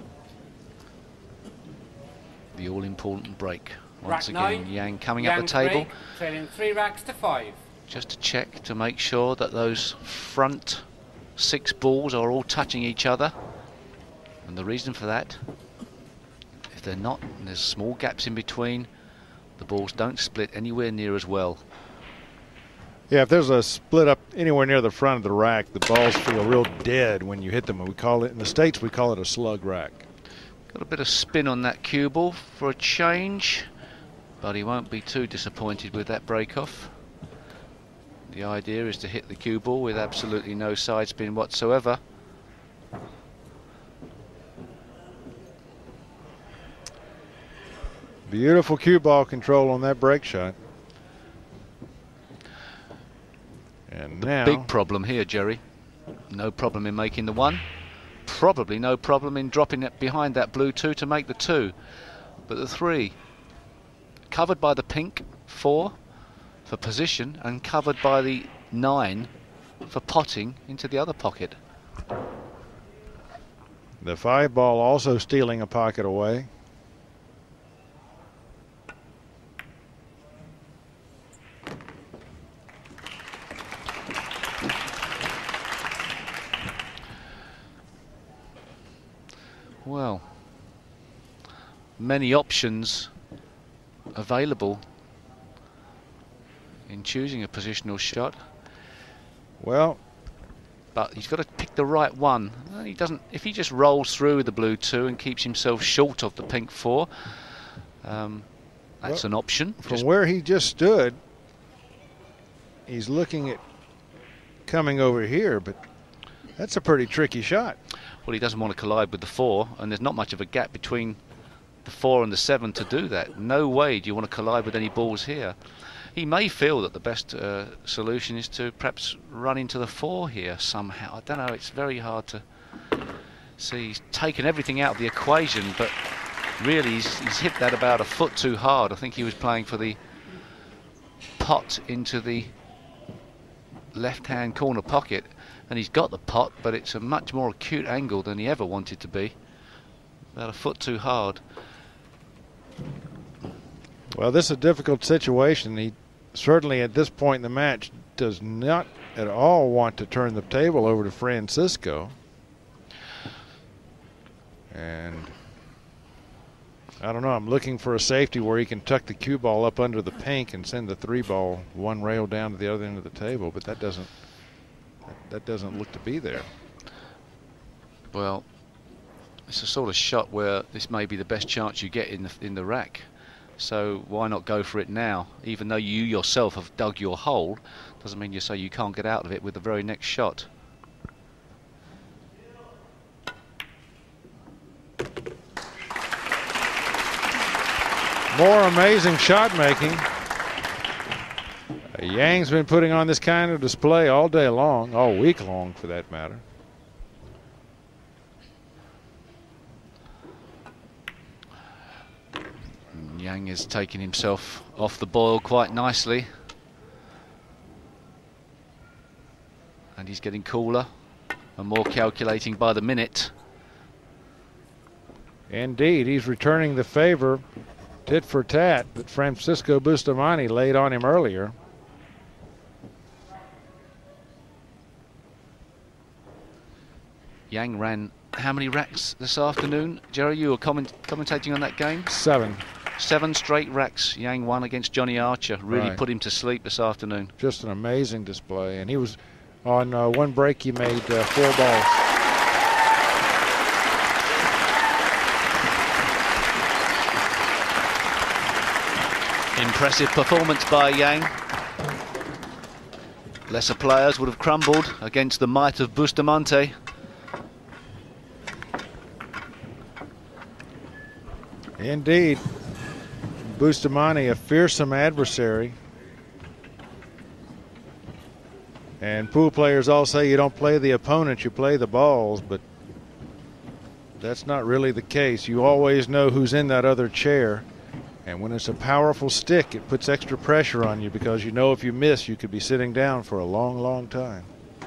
The all-important break. Once Rack again, nine, Yang coming Yang up the table. break, trailing three racks to five. Just to check to make sure that those front six balls are all touching each other. And the reason for that, if they're not, and there's small gaps in between, the balls don't split anywhere near as well. Yeah, if there's a split up anywhere near the front of the rack, the balls feel real dead when you hit them. We call it, in the States, we call it a slug rack. Got a bit of spin on that cue ball for a change, but he won't be too disappointed with that break off. The idea is to hit the cue ball with absolutely no side spin whatsoever. Beautiful cue ball control on that break shot. And now, big problem here, Jerry. No problem in making the one. Probably no problem in dropping it behind that blue two to make the two. But the three, covered by the pink four for position and covered by the nine for potting into the other pocket. the five ball also stealing a pocket away. Well, many options available in choosing a positional shot. Well, but he's got to pick the right one. He doesn't. If he just rolls through the blue two and keeps himself short of the pink four, um, that's well, an option. From just where he just stood, he's looking at coming over here, but that's a pretty tricky shot. Well, he doesn't want to collide with the four, and there's not much of a gap between the four and the seven to do that. No way do you want to collide with any balls here. He may feel that the best uh, solution is to perhaps run into the four here somehow. I don't know, it's very hard to see. He's taken everything out of the equation, but really he's, he's hit that about a foot too hard. I think he was playing for the pot into the left-hand corner pocket, and he's got the pot, but it's a much more acute angle than he ever wanted to be. About a foot too hard. Well, this is a difficult situation. He certainly at this point in the match, does not at all want to turn the table over to Francisco. And I don't know, I'm looking for a safety where he can tuck the cue ball up under the pink and send the three ball one rail down to the other end of the table, but that doesn't that doesn't look to be there. Well, it's a sort of shot where this may be the best chance you get in the in the rack. So why not go for it now? Even though you yourself have dug your hole, doesn't mean you say you can't get out of it with the very next shot. More amazing shot making. Uh, Yang's been putting on this kind of display all day long, all week long for that matter. Yang is taking himself off the boil quite nicely. And he's getting cooler and more calculating by the minute. Indeed, he's returning the favor tit for tat that Francisco Bustamante laid on him earlier. Yang ran how many racks this afternoon? Jerry, you were comment commentating on that game? Seven. Seven straight racks. Yang won against Johnny Archer. Really Right. put him to sleep this afternoon. Just an amazing display. And he was on uh, one break, he made uh, four balls. Impressive performance by Yang. Lesser players would have crumbled against the might of Bustamante. Indeed. Bustamante, a fearsome adversary. And pool players all say you don't play the opponent, you play the balls, but that's not really the case. You always know who's in that other chair. And when it's a powerful stick, it puts extra pressure on you because you know if you miss, you could be sitting down for a long, long time.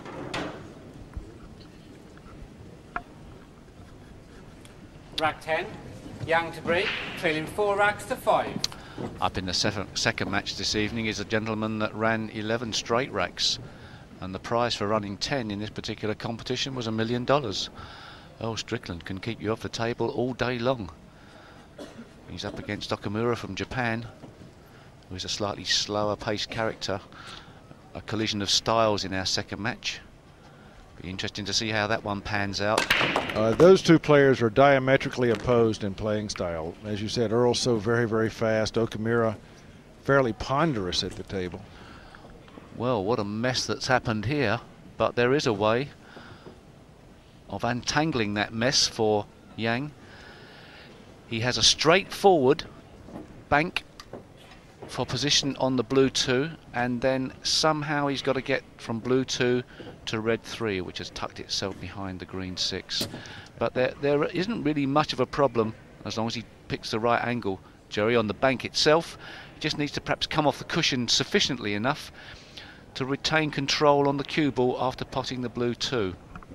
Rack ten, Yang to break, trailing four racks to five. Up in the sef second match this evening is a gentleman that ran eleven straight racks. And the prize for running ten in this particular competition was a million dollars. Earl Strickland can keep you off the table all day long. He's up against Okamura from Japan, who is a slightly slower paced character. A collision of styles in our second match. Be interesting to see how that one pans out. Uh, those two players are diametrically opposed in playing style. As you said, Earl's so very, very fast. Okamura fairly ponderous at the table. Well, what a mess that's happened here, but there is a way of untangling that mess for Yang. He has a straightforward bank for position on the blue two, and then somehow he's got to get from blue two to red three, which has tucked itself behind the green six. But there, there isn't really much of a problem as long as he picks the right angle. Jerry, on the bank itself, he just needs to perhaps come off the cushion sufficiently enough to retain control on the cue ball after potting the blue two.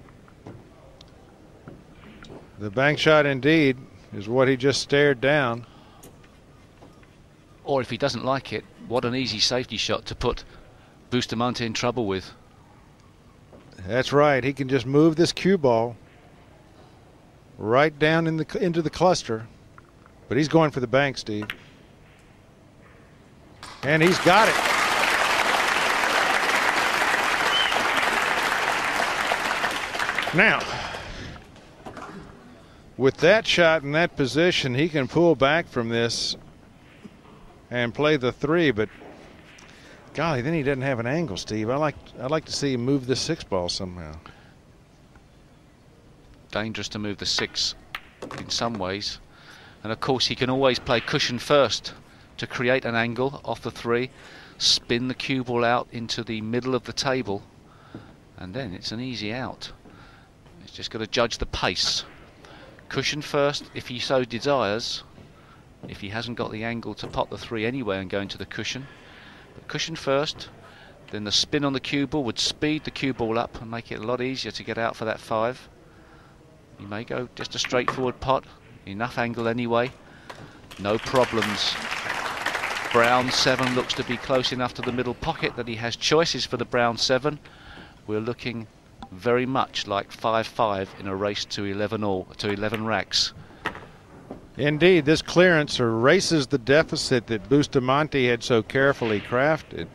The bank shot indeed is what he just stared down. Or if he doesn't like it, what an easy safety shot to put Bustamante in trouble with. That's right. He can just move this cue ball right down in the into the cluster. But he's going for the bank, Steve. And he's got it. Now, with that shot in that position, he can pull back from this and play the three, but golly, then he doesn't have an angle, Steve. I like I'd like to see him move this six ball somehow. Dangerous to move the six in some ways. And of course he can always play cushion first to create an angle off the three, spin the cue ball out into the middle of the table, and then it's an easy out. He's just got to judge the pace. Cushion first if he so desires, if he hasn't got the angle to pot the three anyway and go into the cushion. But cushion first, then the spin on the cue ball would speed the cue ball up and make it a lot easier to get out for that five. You may go just a straightforward pot, enough angle anyway, no problems brown seven looks to be close enough to the middle pocket that he has choices for the brown seven. We're looking very much like five five in a race to eleven all to eleven racks. Indeed, this clearance erases the deficit that Bustamante had so carefully crafted.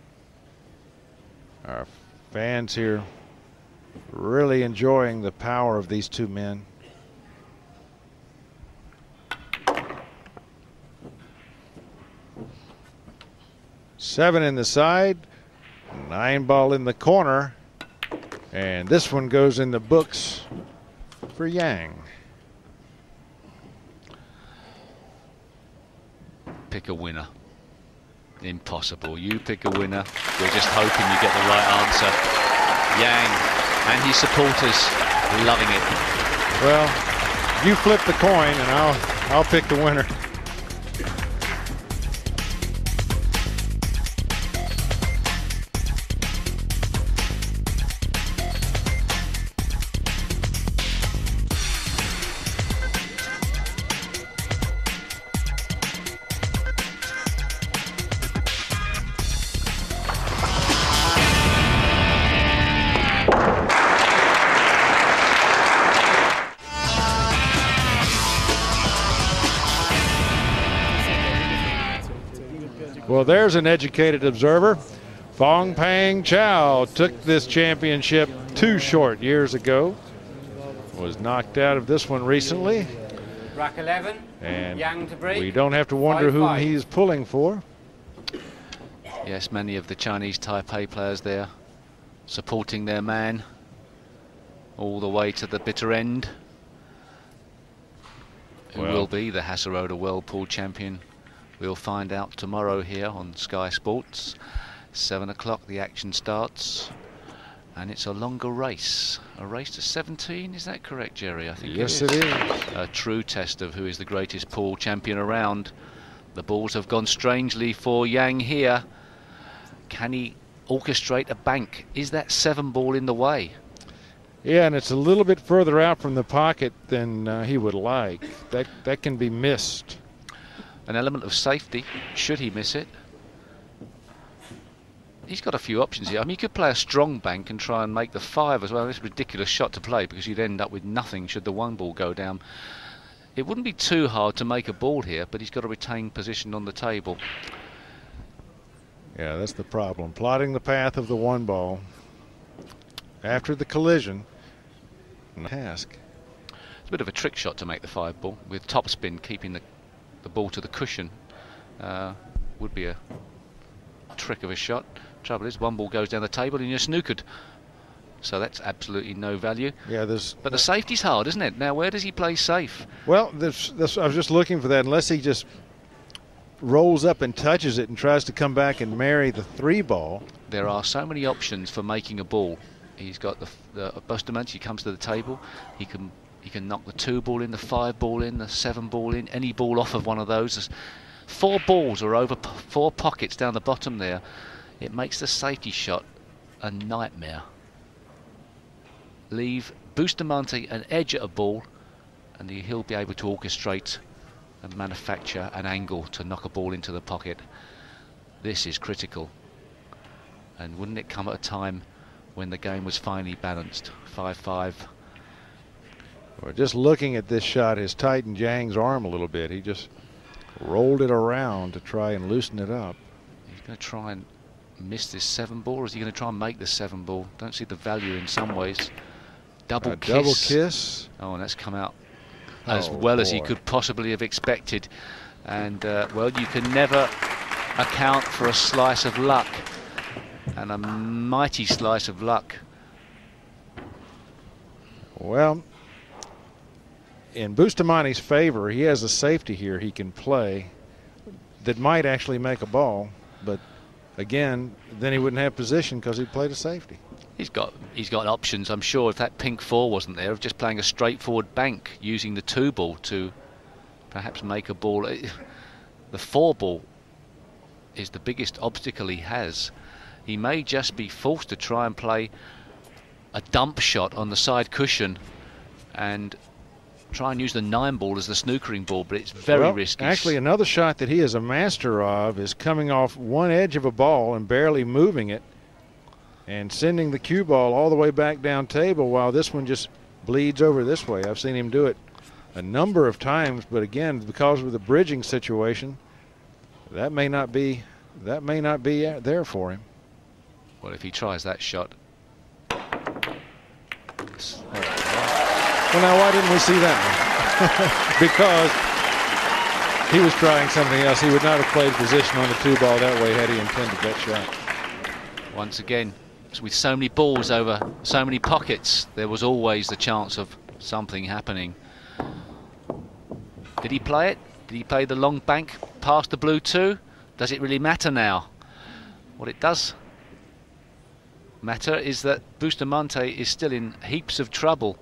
Our fans here really enjoying the power of these two men. Seven in the side, nine ball in the corner, and this one goes in the books for Yang. Pick a winner. Impossible. You pick a winner. We're just hoping you get the right answer. Yang and his supporters loving it. Well, you flip the coin and I'll I'll pick the winner. Well, there's an educated observer. Fong Pang Chow took this championship too short years ago. Was knocked out of this one recently. Rack eleven. And Yang to break. we don't have to wonder Five, whom five. he's pulling for. Yes, many of the Chinese Taipei players there supporting their man all the way to the bitter end. Who Well. will be the Hasseröder World Pool Champion? We'll find out tomorrow here on Sky Sports. Seven o'clock the action starts, and it's a longer race. A race to seventeen, is that correct, Jerry? I think Yes, it is. it is. A true test of who is the greatest pool champion around. The balls have gone strangely for Yang here. Can he orchestrate a bank? Is that seven ball in the way? Yeah, and it's a little bit further out from the pocket than uh, he would like. That that can be missed. An element of safety, should he miss it. He's got a few options here. I mean, he could play a strong bank and try and make the five as well. It's a ridiculous shot to play because you'd end up with nothing should the one ball go down. It wouldn't be too hard to make a ball here, but he's got to retain position on the table. Yeah, that's the problem. Plotting the path of the one ball after the collision. Task. It's a bit of a trick shot to make the five ball with topspin, keeping the the ball to the cushion. Uh, would be a trick of a shot. Trouble is, one ball goes down the table and you're snookered. So that's absolutely no value. Yeah, there's. But the safety's hard, isn't it? Now, where does he play safe? Well, this, this, I was just looking for that. Unless he just rolls up and touches it and tries to come back and marry the three ball. There are so many options for making a ball. He's got the, the Bustamante. He comes to the table. He can he can knock the two ball in, the five ball in, the seven ball in, any ball off of one of those. There's four balls are over p four pockets down the bottom there. It makes the safety shot a nightmare. Leave Bustamante an edge at a ball, and he'll be able to orchestrate and manufacture an angle to knock a ball into the pocket. This is critical. And wouldn't it come at a time when the game was finely balanced? five five. We're just looking at this shot has tightened Yang's arm a little bit. He just rolled it around to try and loosen it up. He's going to try and miss this seven ball, or is he going to try and make the seven ball? Don't see the value in some ways. Double A kiss. double kiss. Oh, and that's come out as Oh, well as he boy. could possibly have expected. And, uh, well, you can never account for a slice of luck. And a mighty slice of luck. Well, in Bustamante's favor, he has a safety here he can play that might actually make a ball, but again, then he wouldn't have position because he played a safety. He's got he's got options, I'm sure, if that pink four wasn't there, of just playing a straightforward bank, using the two ball to perhaps make a ball. The four ball is the biggest obstacle he has. He may just be forced to try and play a dump shot on the side cushion and try and use the nine ball as the snookering ball, but it's very well, risky. Actually, another shot that he is a master of is coming off one edge of a ball and barely moving it and sending the cue ball all the way back down table while this one just bleeds over this way. I've seen him do it a number of times, but again, because of the bridging situation, that may not be that may not be there for him. Well, if he tries that shot. Well, now, why didn't we see that one? Because he was trying something else. He would not have played position on the two ball that way had he intended that shot. Once again, with so many balls over so many pockets, there was always the chance of something happening. Did he play it? Did he play the long bank past the blue two? Does it really matter now? What it does matter is that Bustamante is still in heaps of trouble.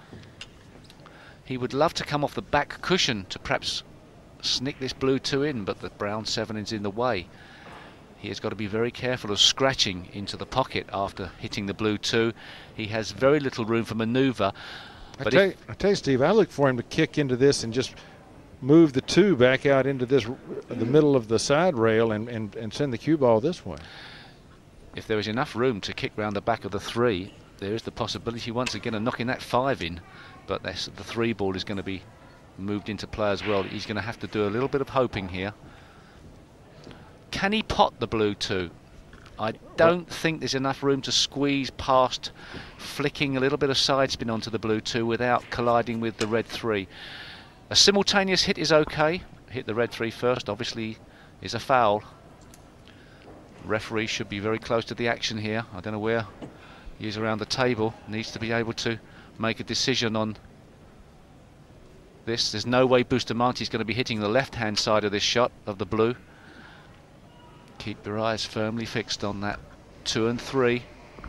He would love to come off the back cushion to perhaps snick this blue two in, but the brown seven is in the way. He has got to be very careful of scratching into the pocket after hitting the blue two. He has very little room for manoeuvre. I But tell, if, you, I tell you, Steve, I look for him to kick into this and just move the two back out into this, the middle of the side rail, and, and, and send the cue ball this way. if there is enough room to kick round the back of the three, there is the possibility once again of knocking that five in. But that's, the three ball is going to be moved into play as well. He's going to have to do a little bit of hoping here. Can he pot the blue two? I don't think there's enough room to squeeze past, flicking a little bit of side spin onto the blue two without colliding with the red three. A simultaneous hit is okay. Hit the red three first, obviously, is a foul. Referee should be very close to the action here. I don't know where he is around the table. Needs to be able to make a decision on this. There's no way Bustamante is going to be hitting the left-hand side of this shot of the blue. Keep your eyes firmly fixed on that two and three.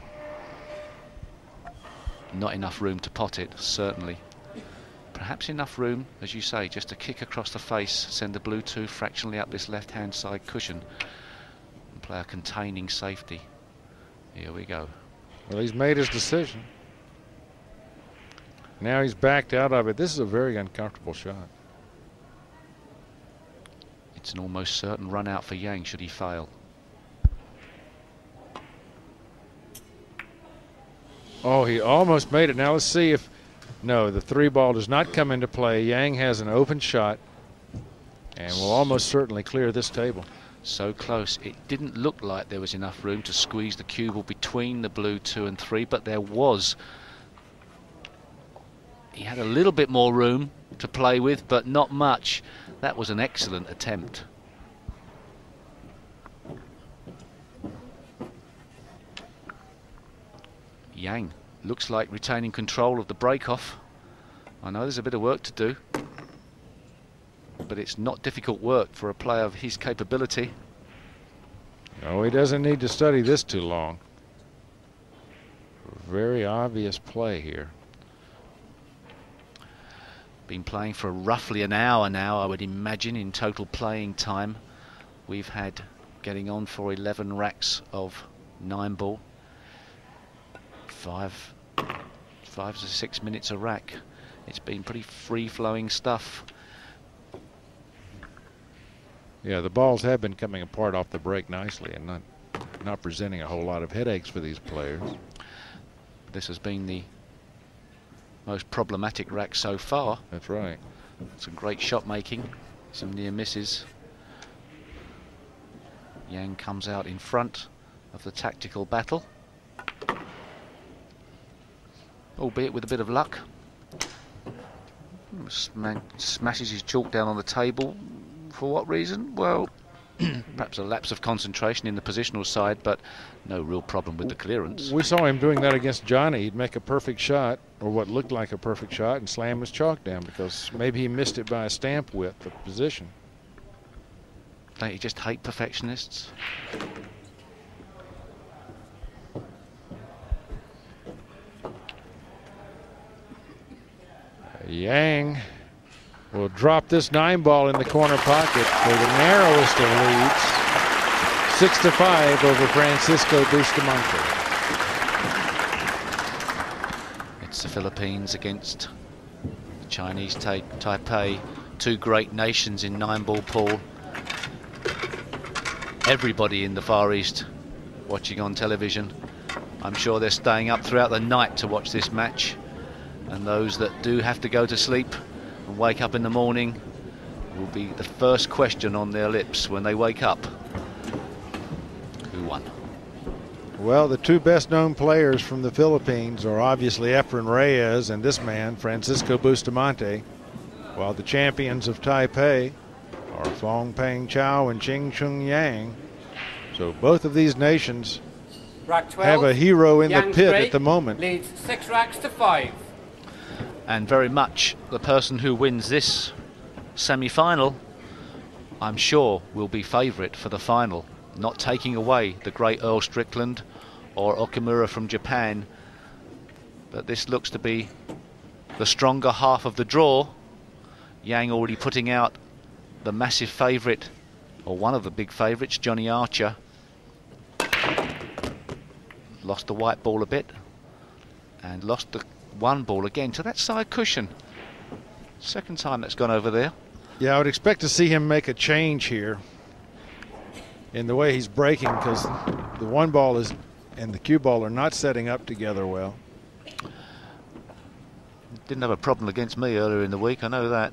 Not enough room to pot it, certainly. Perhaps enough room, as you say, just to kick across the face, send the blue two fractionally up this left-hand side cushion and play a containing safety. Here we go. Well, he's made his decision. Now he's backed out of it. This is a very uncomfortable shot. It's an almost certain run out for Yang should he fail. Oh, he almost made it. Now let's see if... No, the three ball does not come into play. Yang has an open shot and will almost certainly clear this table. So close. It didn't look like there was enough room to squeeze the cue ball between the blue two and three, but there was. He had a little bit more room to play with, but not much. That was an excellent attempt. Yang looks like retaining control of the break-off. I know there's a bit of work to do, but it's not difficult work for a player of his capability. No, he doesn't need to study this too long. Very obvious play here. Been playing for roughly an hour now, I would imagine, in total playing time. We've had getting on for eleven racks of nine ball. Five, five to six minutes a rack. It's been pretty free-flowing stuff. Yeah, the balls have been coming apart off the break nicely and not, not presenting a whole lot of headaches for these players. This has been the most problematic rack so far. That's right. Some great shot making, some near misses. Yang comes out in front of the tactical battle, albeit with a bit of luck. Sm smashes his chalk down on the table. For what reason? Well, perhaps a lapse of concentration in the positional side, but no real problem with the clearance. We saw him doing that against Johnny. He'd make a perfect shot, or what looked like a perfect shot, and slam his chalk down because maybe he missed it by a stamp width of position. Don't you just hate perfectionists? Yang will drop this nine ball in the corner pocket for the narrowest of leads. Six to five over Francisco Bustamante. It's the Philippines against Chinese ta Taipei, two great nations in nine-ball pool. Everybody in the Far East watching on television. I'm sure they're staying up throughout the night to watch this match. And those that do have to go to sleep and wake up in the morning will be the first question on their lips when they wake up. Who won? Well, the two best-known players from the Philippines are obviously Efren Reyes and this man, Francisco Bustamante, while the champions of Taipei are Fong Peng Chao and Ching Chung Yang. So both of these nations Rack twelve, have a hero in Yang the pit Three at the moment. leads six racks to five. And very much the person who wins this semi-final, I'm sure, will be favourite for the final. Not taking away the great Earl Strickland or Okamura from Japan, but this looks to be the stronger half of the draw. Yang already putting out the massive favourite, or one of the big favourites, Johnny Archer. Lost the white ball a bit and lost the one ball again to that side cushion. Second time that's gone over there. Yeah, I would expect to see him make a change here in the way he's breaking, because the one ball is and the cue ball are not setting up together well. Didn't have a problem against me earlier in the week, I know that.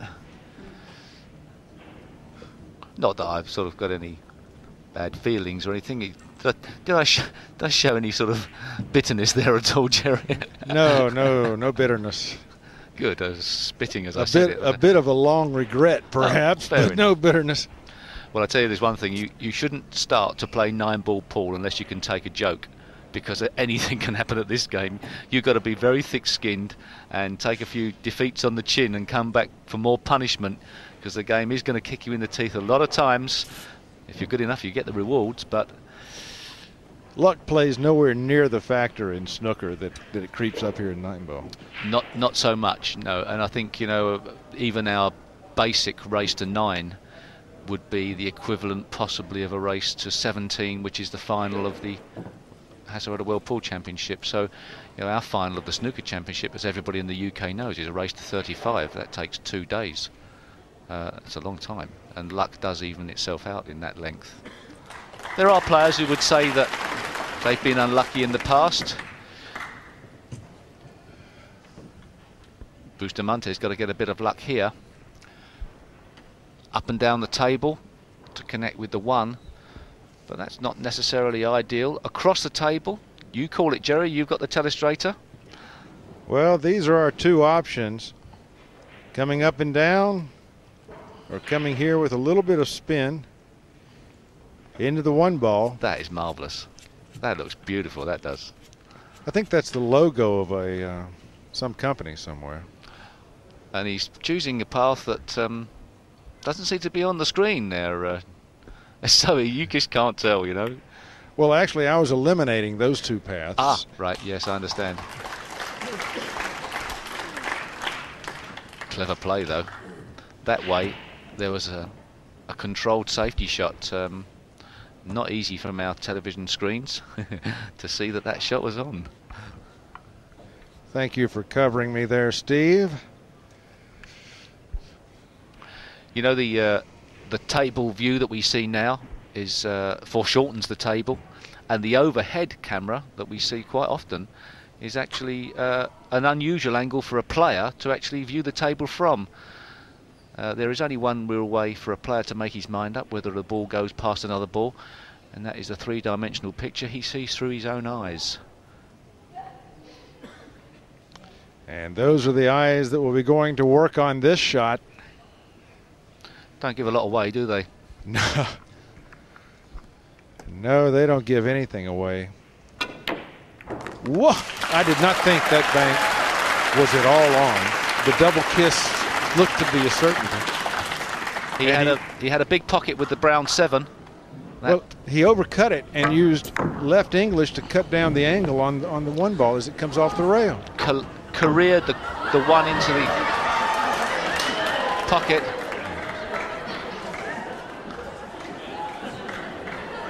Not that I've sort of got any bad feelings or anything. Did I, did I, sh did I show any sort of bitterness there at all, Jerry? No, no, no bitterness. Good, I was spitting as a I said bit, it. A bit of a long regret, perhaps, oh, but no bitterness. Well, I tell you, there's one thing. You, you shouldn't start to play nine-ball pool unless you can take a joke, because anything can happen at this game. You've got to be very thick-skinned and take a few defeats on the chin and come back for more punishment, because the game is going to kick you in the teeth a lot of times. If you're good enough, you get the rewards, but luck plays nowhere near the factor in snooker that, that it creeps up here in nine ball. Not not so much, no. And I think, you know, even our basic race to nine would be the equivalent possibly of a race to seventeen, which is the final of the Hasarota World Pool Championship. So, you know, our final of the snooker championship, as everybody in the U K knows, is a race to thirty-five. That takes two days. Uh, it's a long time, and luck does even itself out in that length. There are players who would say that they've been unlucky in the past. Bustamante's got to get a bit of luck here. Up and down the table to connect with the one, but that's not necessarily ideal. Across the table, you call it, Jerry, you've got the telestrator. Well, these are our two options. Coming up and down, or coming here with a little bit of spin into the one ball. That is marvellous. That looks beautiful, that does. I think that's the logo of a uh, some company somewhere. And he's choosing a path that um, doesn't seem to be on the screen there. Uh, so you just can't tell, you know. Well, actually, I was eliminating those two paths. Ah, right, yes, I understand. Clever play, though. That way, there was a, a controlled safety shot. Um, not easy from our television screens to see that that shot was on. Thank you for covering me there, Steve. You know, the uh, the table view that we see now is uh, foreshortens the table, and the overhead camera that we see quite often is actually uh, an unusual angle for a player to actually view the table from. Uh, there is only one real way for a player to make his mind up whether the ball goes past another ball, and that is the three-dimensional picture he sees through his own eyes. And those are the eyes that will be going to work on this shot. Don't give a lot away, do they? No. No, they don't give anything away. Whoa! I did not think that bank was at all on. The double kiss looked to be a certainty. He had, he, a, he had a big pocket with the brown seven. That well, he overcut it and used left English to cut down the angle on, on the one ball as it comes off the rail. Ca careered the, the one into the pocket.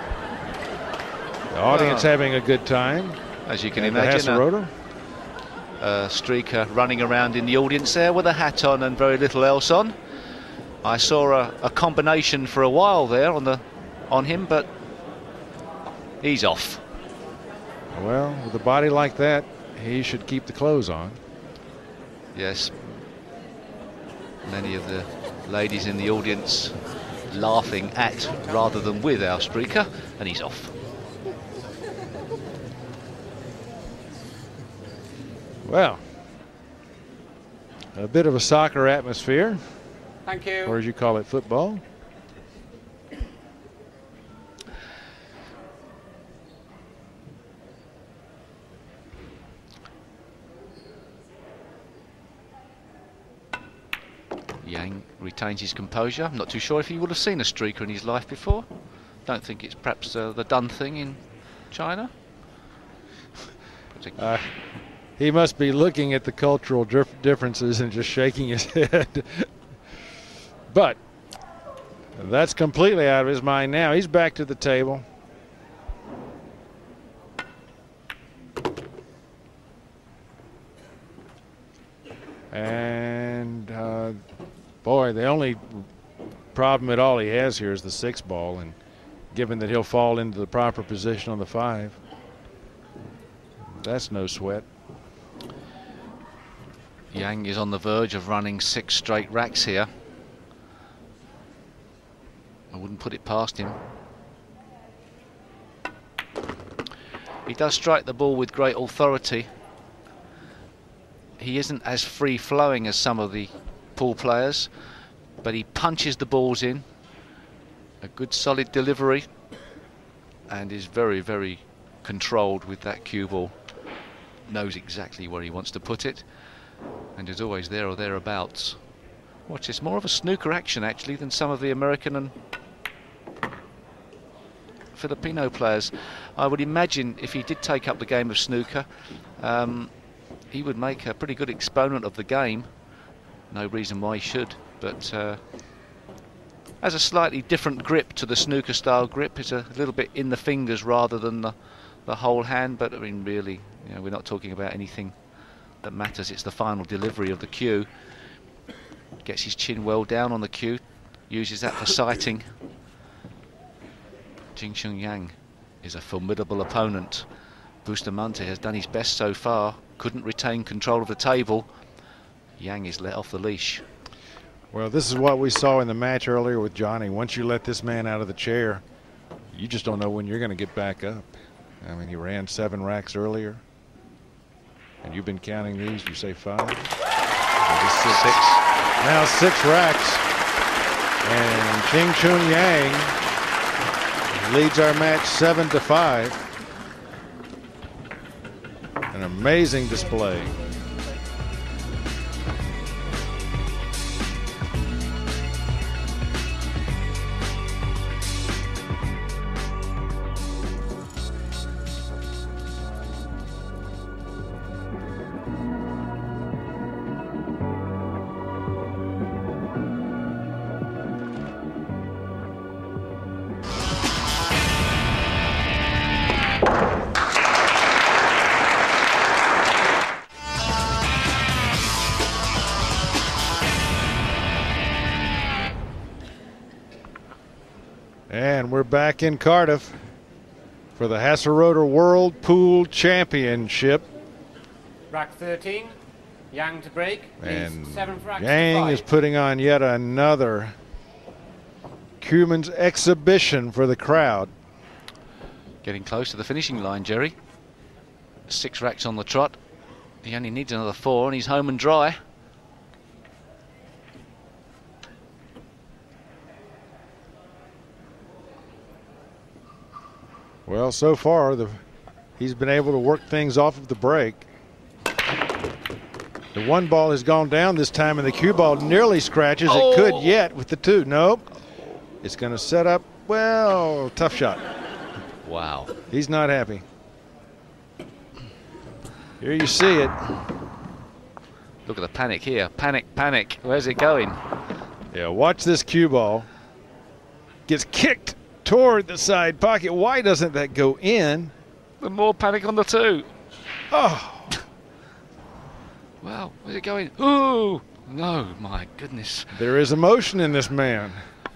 The audience oh. having a good time. As you can and imagine. The Hasarota. uh, streaker running around in the audience there with a hat on and very little else on. I saw a, a combination for a while there on the on him, but he's off. Well, with a body like that, he should keep the clothes on. Yes. Many of the ladies in the audience laughing at rather than with our streaker, and he's off. Well, a bit of a soccer atmosphere. Thank you. Or as you call it, football. Yang retains his composure. I'm not too sure if he would have seen a streaker in his life before. Don't think it's perhaps uh, the done thing in China. Uh, he must be looking at the cultural dif differences and just shaking his head. But that's completely out of his mind now. He's back to the table. And uh, boy, the only problem at all he has here is the six ball, and given that he'll fall into the proper position on the five, that's no sweat. Yang is on the verge of running six straight racks here. I wouldn't put it past him. He does strike the ball with great authority. He isn't as free-flowing as some of the pool players, but he punches the balls in. A good solid delivery, and is very, very controlled with that cue ball. Knows exactly where he wants to put it, and is always there or thereabouts. Watch this, more of a snooker action actually than some of the American and Filipino players. I would imagine if he did take up the game of snooker, um, he would make a pretty good exponent of the game. No reason why he should, but uh, has a slightly different grip to the snooker style grip. It's a little bit in the fingers rather than the, the whole hand, but I mean really, you know, we're not talking about anything that matters. It's the final delivery of the cue. Gets his chin well down on the cue, uses that for sighting. Jingsheng Yang is a formidable opponent. Bustamante has done his best so far, couldn't retain control of the table. Yang is let off the leash. Well, this is what we saw in the match earlier with Johnny. Once you let this man out of the chair, you just don't know when you're going to get back up. I mean, he ran seven racks earlier, and you've been counting these. You say five? Six. Six. Now six racks, and Jingsheng Yang leads our match seven to five. An amazing display. And we're back in Cardiff for the Hasseröder World Pool Championship. Rack thirteen, Yang to break. And seventh rack Yang is putting on yet another Cuman's exhibition for the crowd. Getting close to the finishing line, Jerry. Six racks on the trot. He only needs another four and he's home and dry. Well, so far the he's been able to work things off of the break. The one ball has gone down this time, and the cue ball nearly scratches. Oh. It could yet with the two. Nope. It's going to set up. Well, tough shot. Wow. He's not happy. Here you see it. Look at the panic here. Panic, panic. Where's it going? Yeah, watch this cue ball. Gets kicked toward the side pocket. Why doesn't that go in? The more panic on the two. Oh. Well, where's it going? Ooh! No, my goodness. There is emotion in this man.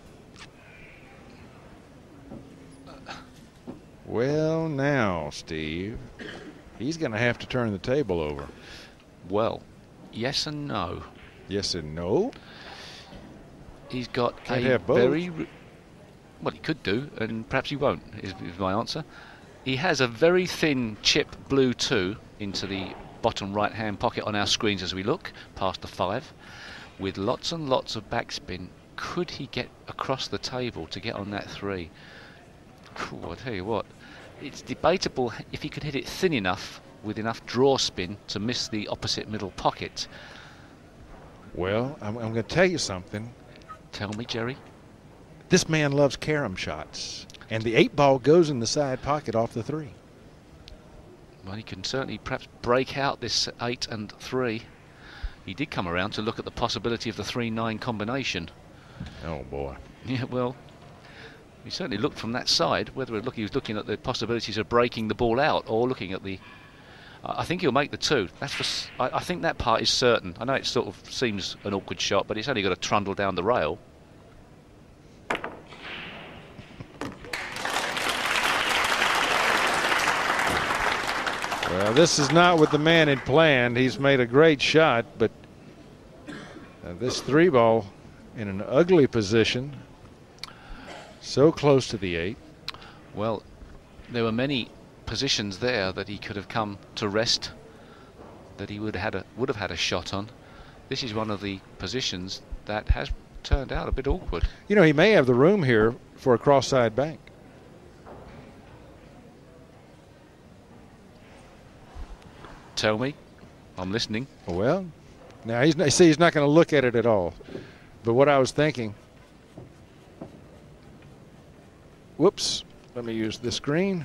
Well, now, Steve, he's going to have to turn the table over. Well, yes and no. Yes and no? He's got Can't a have both. very... Well, he could do, and perhaps he won't, is, is my answer. He has a very thin chip blue two into the bottom right-hand pocket on our screens as we look past the five, with lots and lots of backspin. Could he get across the table to get on that three? Ooh, I'll tell you what, it's debatable if he could hit it thin enough with enough draw spin to miss the opposite middle pocket. Well, I'm, I'm going to tell you something. Tell me, Jerry. This man loves carom shots, and the eight ball goes in the side pocket off the three. Well, he can certainly perhaps break out this eight and three. He did come around to look at the possibility of the three nine combination. Oh, boy. Yeah, well, he certainly looked from that side. Whether it look, he was looking at the possibilities of breaking the ball out or looking at the... Uh, I think he'll make the two. That's for, s I, I think that part is certain. I know it sort of seems an awkward shot, but it's only got to trundle down the rail. Well, this is not what the man had planned. He's made a great shot, but uh, this three ball in an ugly position, so close to the eight. Well, there were many positions there that he could have come to rest, that he would have had a, would have had a shot on. This is one of the positions that has turned out a bit awkward. You know, he may have the room here for a cross-side bank. Tell me, I'm listening. Well, now he's not, see, he's not going to look at it at all. But what I was thinking, whoops, let me use this screen.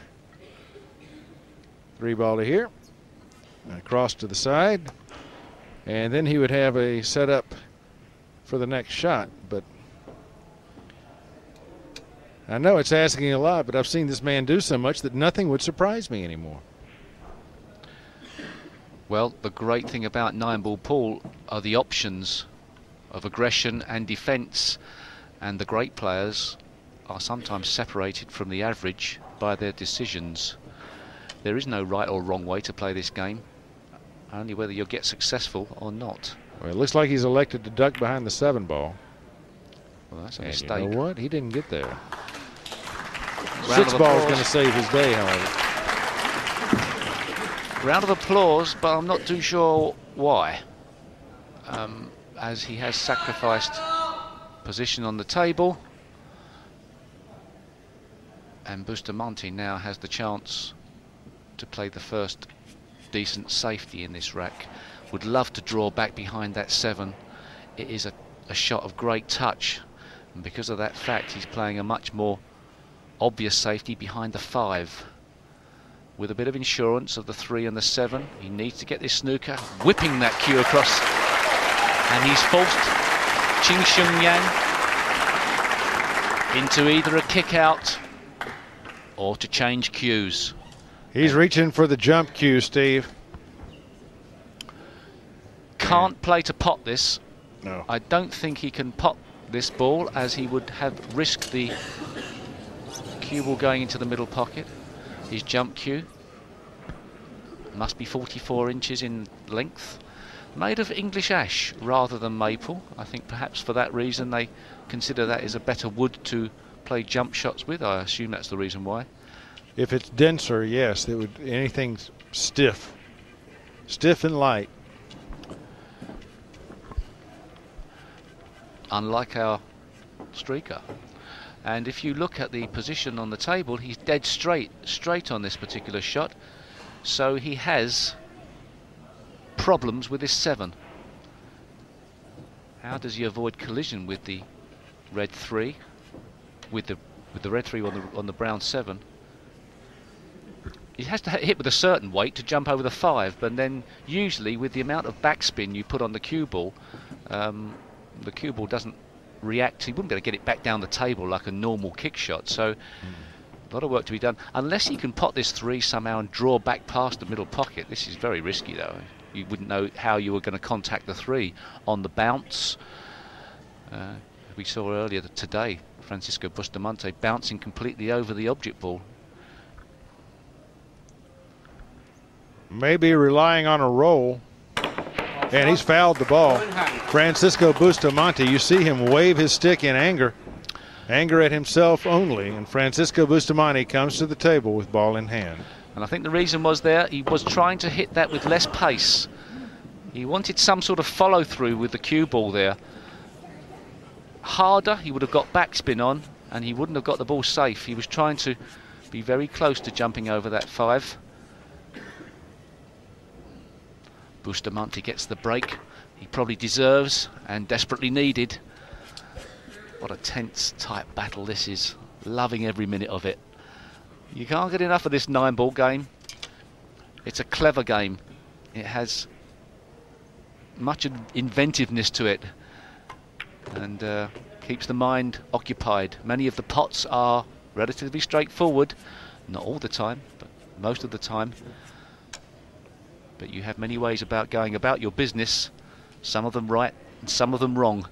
Three ball to here, across to the side, and then he would have a setup for the next shot. But I know it's asking a lot, but I've seen this man do so much that nothing would surprise me anymore. Well, the great thing about nine ball pool are the options of aggression and defence, and the great players are sometimes separated from the average by their decisions. There is no right or wrong way to play this game, only whether you'll get successful or not. Well, it looks like he's elected to duck behind the seven ball. Well, that's a And mistake. you know what? He didn't get there. Round Six of ball is applause. going to save his day, however. Round of applause, but I'm not too sure why. Um, as he has sacrificed position on the table, and Bustamante now has the chance to play the first decent safety in this rack. Would love to draw back behind that seven. It is a, a shot of great touch, and because of that fact he's playing a much more obvious safety behind the five. With a bit of insurance of the three and the seven, he needs to get this snooker, whipping that cue across, and he's forced Ching Shung Yang into either a kick out or to change cues. He's reaching for the jump cue, Steve. Can't play to pot this. No. I don't think he can pot this ball, as he would have risked the cue ball going into the middle pocket. His jump cue must be forty-four inches in length, made of English ash rather than maple. I think perhaps for that reason they consider that is a better wood to play jump shots with. I assume that's the reason why. If it's denser, yes, it would. Anything stiff, stiff and light. Unlike our streaker. And if you look at the position on the table, he's dead straight, straight on this particular shot. So he has problems with his seven. How does he avoid collision with the red three, with the with the red three on the on the brown seven? He has to hit with a certain weight to jump over the five, but then usually with the amount of backspin you put on the cue ball, um, the cue ball doesn't react. He wouldn't be able to get it back down the table like a normal kick shot. So mm. a lot of work to be done. Unless he can pot this three somehow and draw back past the middle pocket. This is very risky though. you wouldn't know how you were going to contact the three. On the bounce, uh, we saw earlier today Francisco Bustamante bouncing completely over the object ball. Maybe relying on a roll, and he's fouled the ball. Francisco Bustamante, you see him wave his stick in anger. Anger at himself only, and Francisco Bustamante comes to the table with ball in hand. And I think the reason was there, he was trying to hit that with less pace. He wanted some sort of follow through with the cue ball there. Harder, he would have got backspin on, and he wouldn't have got the ball safe. He was trying to be very close to jumping over that five. Bustamante gets the break he probably deserves and desperately needed. What a tense, tight battle this is. Loving every minute of it. You can't get enough of this nine-ball game. It's a clever game. It has much inventiveness to it, and uh, keeps the mind occupied. Many of the pots are relatively straightforward, not all the time, but most of the time. But you have many ways about going about your business, some of them right and some of them wrong.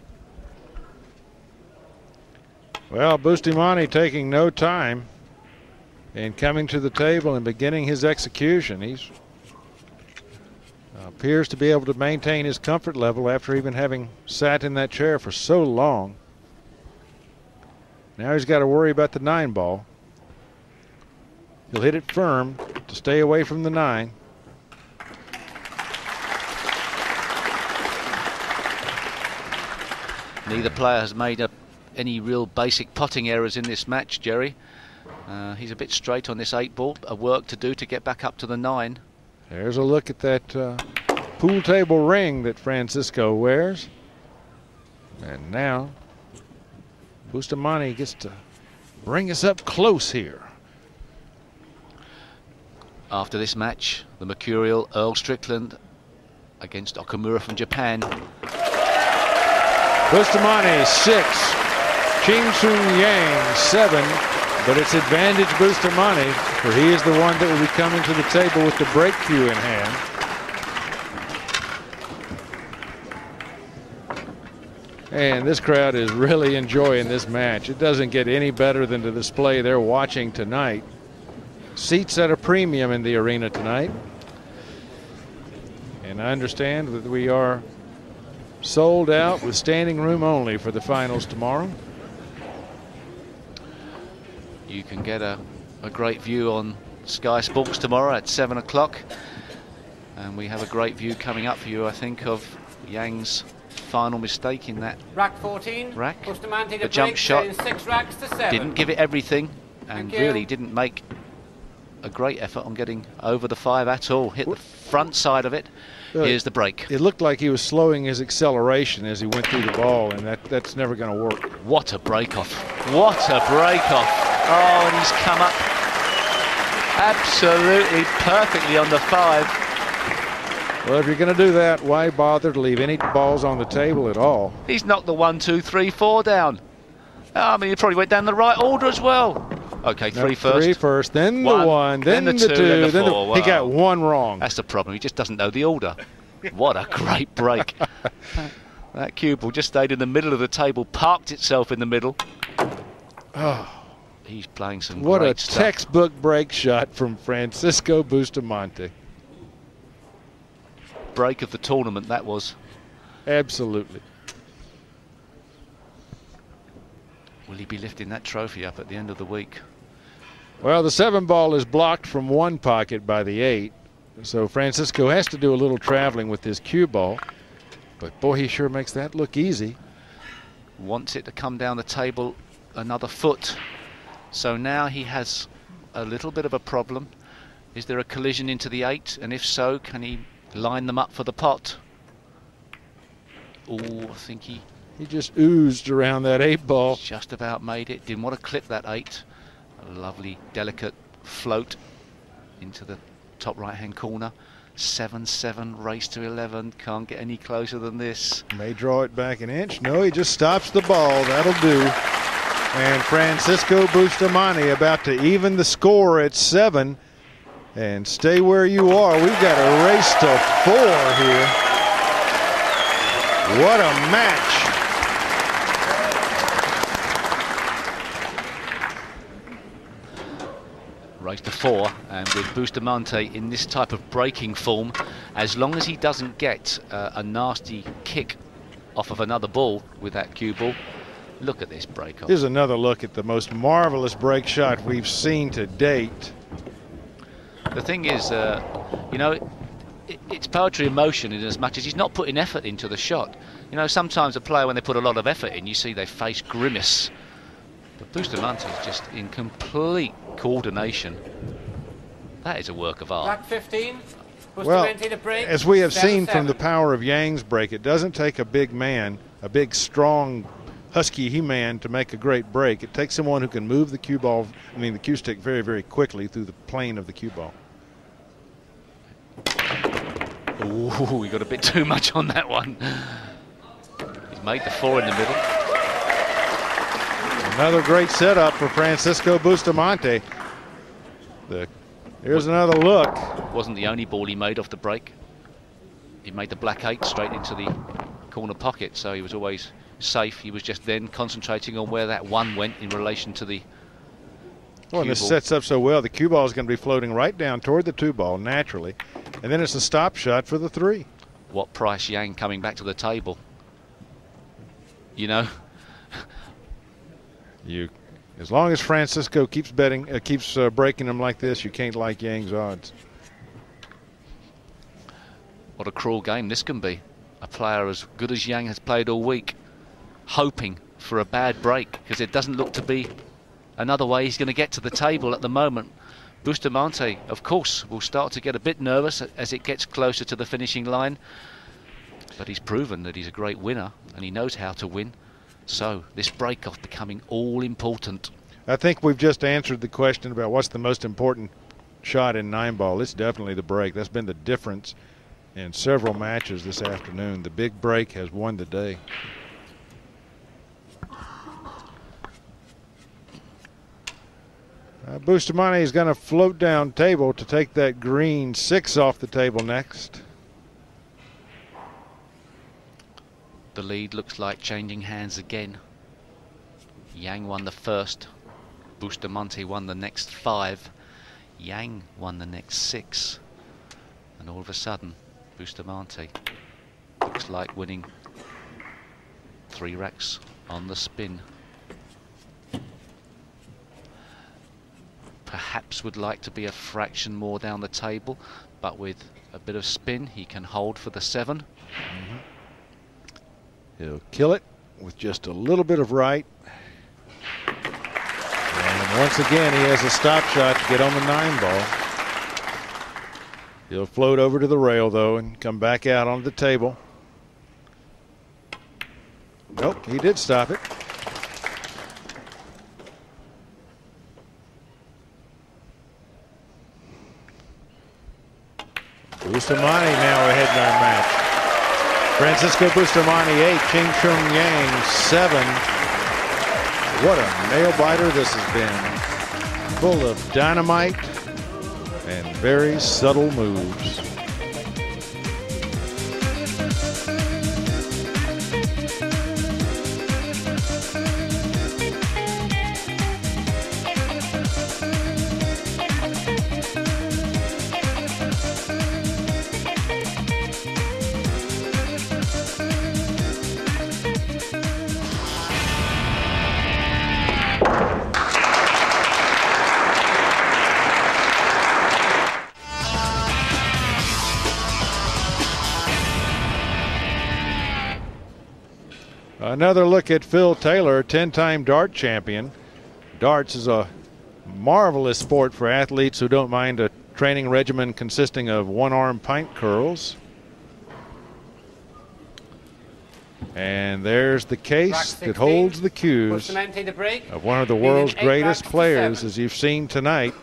Well, Bustamante taking no time and coming to the table and beginning his execution. He's uh, appears to be able to maintain his comfort level after even having sat in that chair for so long. Now he's got to worry about the nine ball. He'll hit it firm to stay away from the nine. Neither player has made a, any real basic potting errors in this match, Jerry. Uh, he's a bit straight on this eight ball, a work to do to get back up to the nine. There's a look at that uh, pool table ring that Francisco wears. And now Bustamante gets to bring us up close here. After this match, the mercurial Earl Strickland against Okamura from Japan. Bustamante six, Ching Sun Yang seven, but it's advantage Bustamante, for he is the one that will be coming to the table with the break cue in hand. And this crowd is really enjoying this match. It doesn't get any better than the display they're watching tonight. Seats at a premium in the arena tonight. And I understand that we are sold out with standing room only for the finals tomorrow. You can get a, a great view on Sky Sports tomorrow at seven o'clock. And we have a great view coming up for you, I think, of Yang's final mistake in that rack fourteen. Rack. Bustamante The jump shot six racks to seven. Didn't give it everything, and Thank really you. didn't make a great effort on getting over the five at all. Hit the front side of it. Really? Here's the break. It looked like he was slowing his acceleration as he went through the ball, and that, that's never going to work. What a break off. What a break off. Oh, and he's come up absolutely perfectly on the five. Well, if you're going to do that, why bother to leave any balls on the table at all? He's knocked the one, two, three, four down. Oh, I mean, he probably went down the right order as well. Okay, three No, first. Three first, then One, the one, then, then the, the two, two, then the then the, four. he got Wow. one wrong. That's the problem. He just doesn't know the order. What a great break. That cue ball just stayed in the middle of the table, parked itself in the middle. Oh, He's playing some what great a stuff. textbook break shot from Francisco Bustamante. Break of the tournament, that was. Absolutely. Will he be lifting that trophy up at the end of the week? Well, the seven ball is blocked from one pocket by the eight, so Francisco has to do a little traveling with his cue ball. But boy, he sure makes that look easy. Wants it to come down the table another foot. So now he has a little bit of a problem. Is there a collision into the eight? And if so, can he line them up for the pot? Oh, I think he He just oozed around that eight ball. just about made it. Didn't want to clip that eight. A lovely, delicate float into the top right-hand corner. seven seven, race to eleven. Can't get any closer than this. May draw it back an inch. No, he just stops the ball. That'll do. And Francisco Bustamante about to even the score at seven. And stay where you are. We've got a race to four here. What a match. Race to four, and with Bustamante in this type of braking form, as long as he doesn't get uh, a nasty kick off of another ball with that cue ball. Look at this break off. Here's another look at the most marvelous break shot we've seen to date. The thing is, uh, you know, it, it's poetry in motion in as much as he's not putting effort into the shot. You know, sometimes a player, when they put a lot of effort in, you see they face grimace. But Bustamante is just in complete coordination. That is a work of art. Rack fifteen. Well, Bustamante to break. as we have seven, seen seven. from the power of Yang's break, it doesn't take a big man, a big, strong, husky he-man to make a great break. It takes someone who can move the cue ball, I mean the cue stick, very, very quickly through the plane of the cue ball. Ooh, we got a bit too much on that one. He's made the four in the middle. Another great setup for Francisco Bustamante. The, here's another look. Wasn't the only ball he made off the break. He made the black eight straight into the corner pocket, so he was always safe. He was just then concentrating on where that one went in relation to the Well, and this ball. sets up so well. The cue ball is going to be floating right down toward the two ball naturally, and then it's a stop shot for the three. What price Yang coming back to the table? You know, You, as long as Francisco keeps betting, uh, keeps uh, breaking them like this, you can't like Yang's odds. what a cruel game this can be. A player as good as Yang has played all week, hoping for a bad break, because it doesn't look to be another way he's going to get to the table at the moment. Bustamante, of course, will start to get a bit nervous as it gets closer to the finishing line, but he's proven that he's a great winner and he knows how to win. So this break-off becoming all important. I think we've just answered the question about what's the most important shot in nine ball. It's definitely the break. That's been the difference in several matches this afternoon. The big break has won the day. Uh, Bustamante is going to float down table to take that green six off the table next. The lead looks like changing hands again. Yang won the first. Bustamante won the next five. Yang won the next six. And all of a sudden, Bustamante looks like winning three racks on the spin. Perhaps would like to be a fraction more down the table, but with a bit of spin, he can hold for the seven. Mm-hmm. He'll kill it with just a little bit of right. And once again, he has a stop shot to get on the nine ball. He'll float over to the rail, though, and come back out onto the table. Nope, he did stop it. Bustamante now ahead in our match. Francisco Bustamante eight, Ching Chung Yang seven. What a nail biter this has been. Full of dynamite and very subtle moves. Another look at Phil Taylor, ten-time dart champion. Darts is a marvelous sport for athletes who don't mind a training regimen consisting of one-arm pint curls. And there's the case that holds the cues of one of the world's greatest players, as you've seen tonight.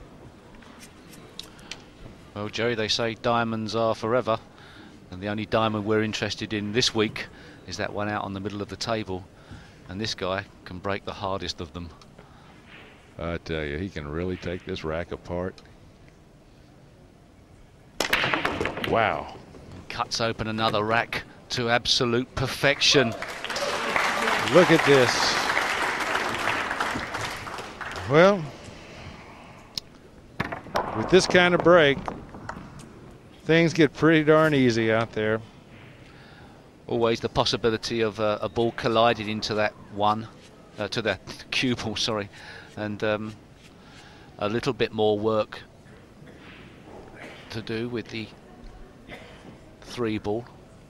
Well, Jerry, they say diamonds are forever, and the only diamond we're interested in this week is that one out on the middle of the table, and this guy can break the hardest of them. I tell you, he can really take this rack apart. Wow. Cuts open another rack to absolute perfection. Look at this. Well, with this kind of break, things get pretty darn easy out there. Always the possibility of uh, a ball colliding into that one, uh, to the cue ball, sorry, and um, a little bit more work to do with the three ball,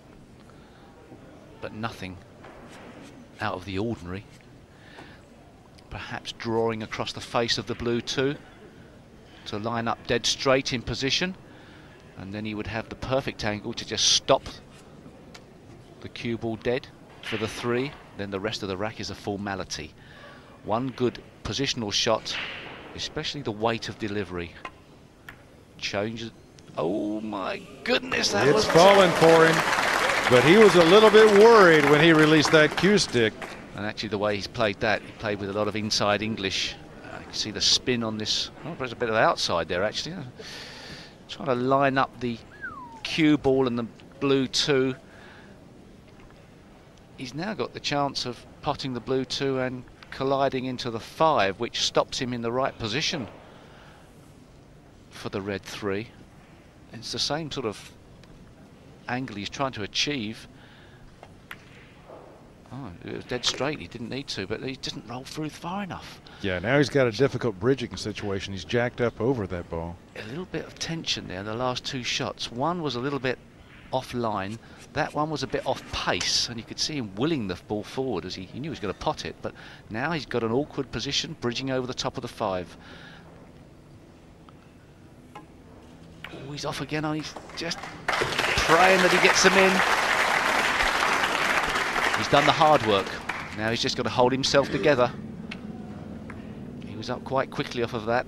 but nothing out of the ordinary. Perhaps drawing across the face of the blue two to line up dead straight in position, and then he would have the perfect angle to just stop the cue ball dead for the three. Then the rest of the rack is a formality. One good positional shot, especially the weight of delivery, changes. Oh my goodness, that it's was falling for him, but he was a little bit worried when he released that cue stick. And actually the way he's played that, he played with a lot of inside English. Uh, you can see the spin on this. Oh, there's a bit of outside there actually. Uh, trying to line up the cue ball and the blue two. He's now got the chance of potting the blue two and colliding into the five, which stops him in the right position for the red three. It's the same sort of angle he's trying to achieve. Oh, it was dead straight, he didn't need to, but he didn't roll through far enough. Yeah, now he's got a difficult bridging situation. He's jacked up over that ball. A little bit of tension there, the last two shots. One was a little bit offline, that one was a bit off pace, and you could see him willing the ball forward as he, he knew he was going to pot it, but now he's got an awkward position, bridging over the top of the five. Oh, he's off again. Oh, he's just praying that he gets them in. He's done the hard work. Now he's just got to hold himself together. He was up quite quickly off of that.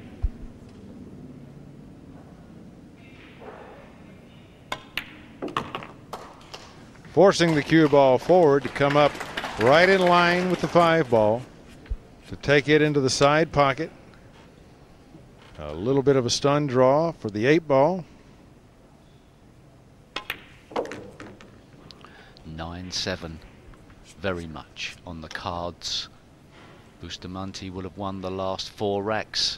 Forcing the cue ball forward to come up right in line with the five ball, to take it into the side pocket. A little bit of a stun draw for the eight ball. nine seven, very much on the cards. Bustamante will have won the last four racks.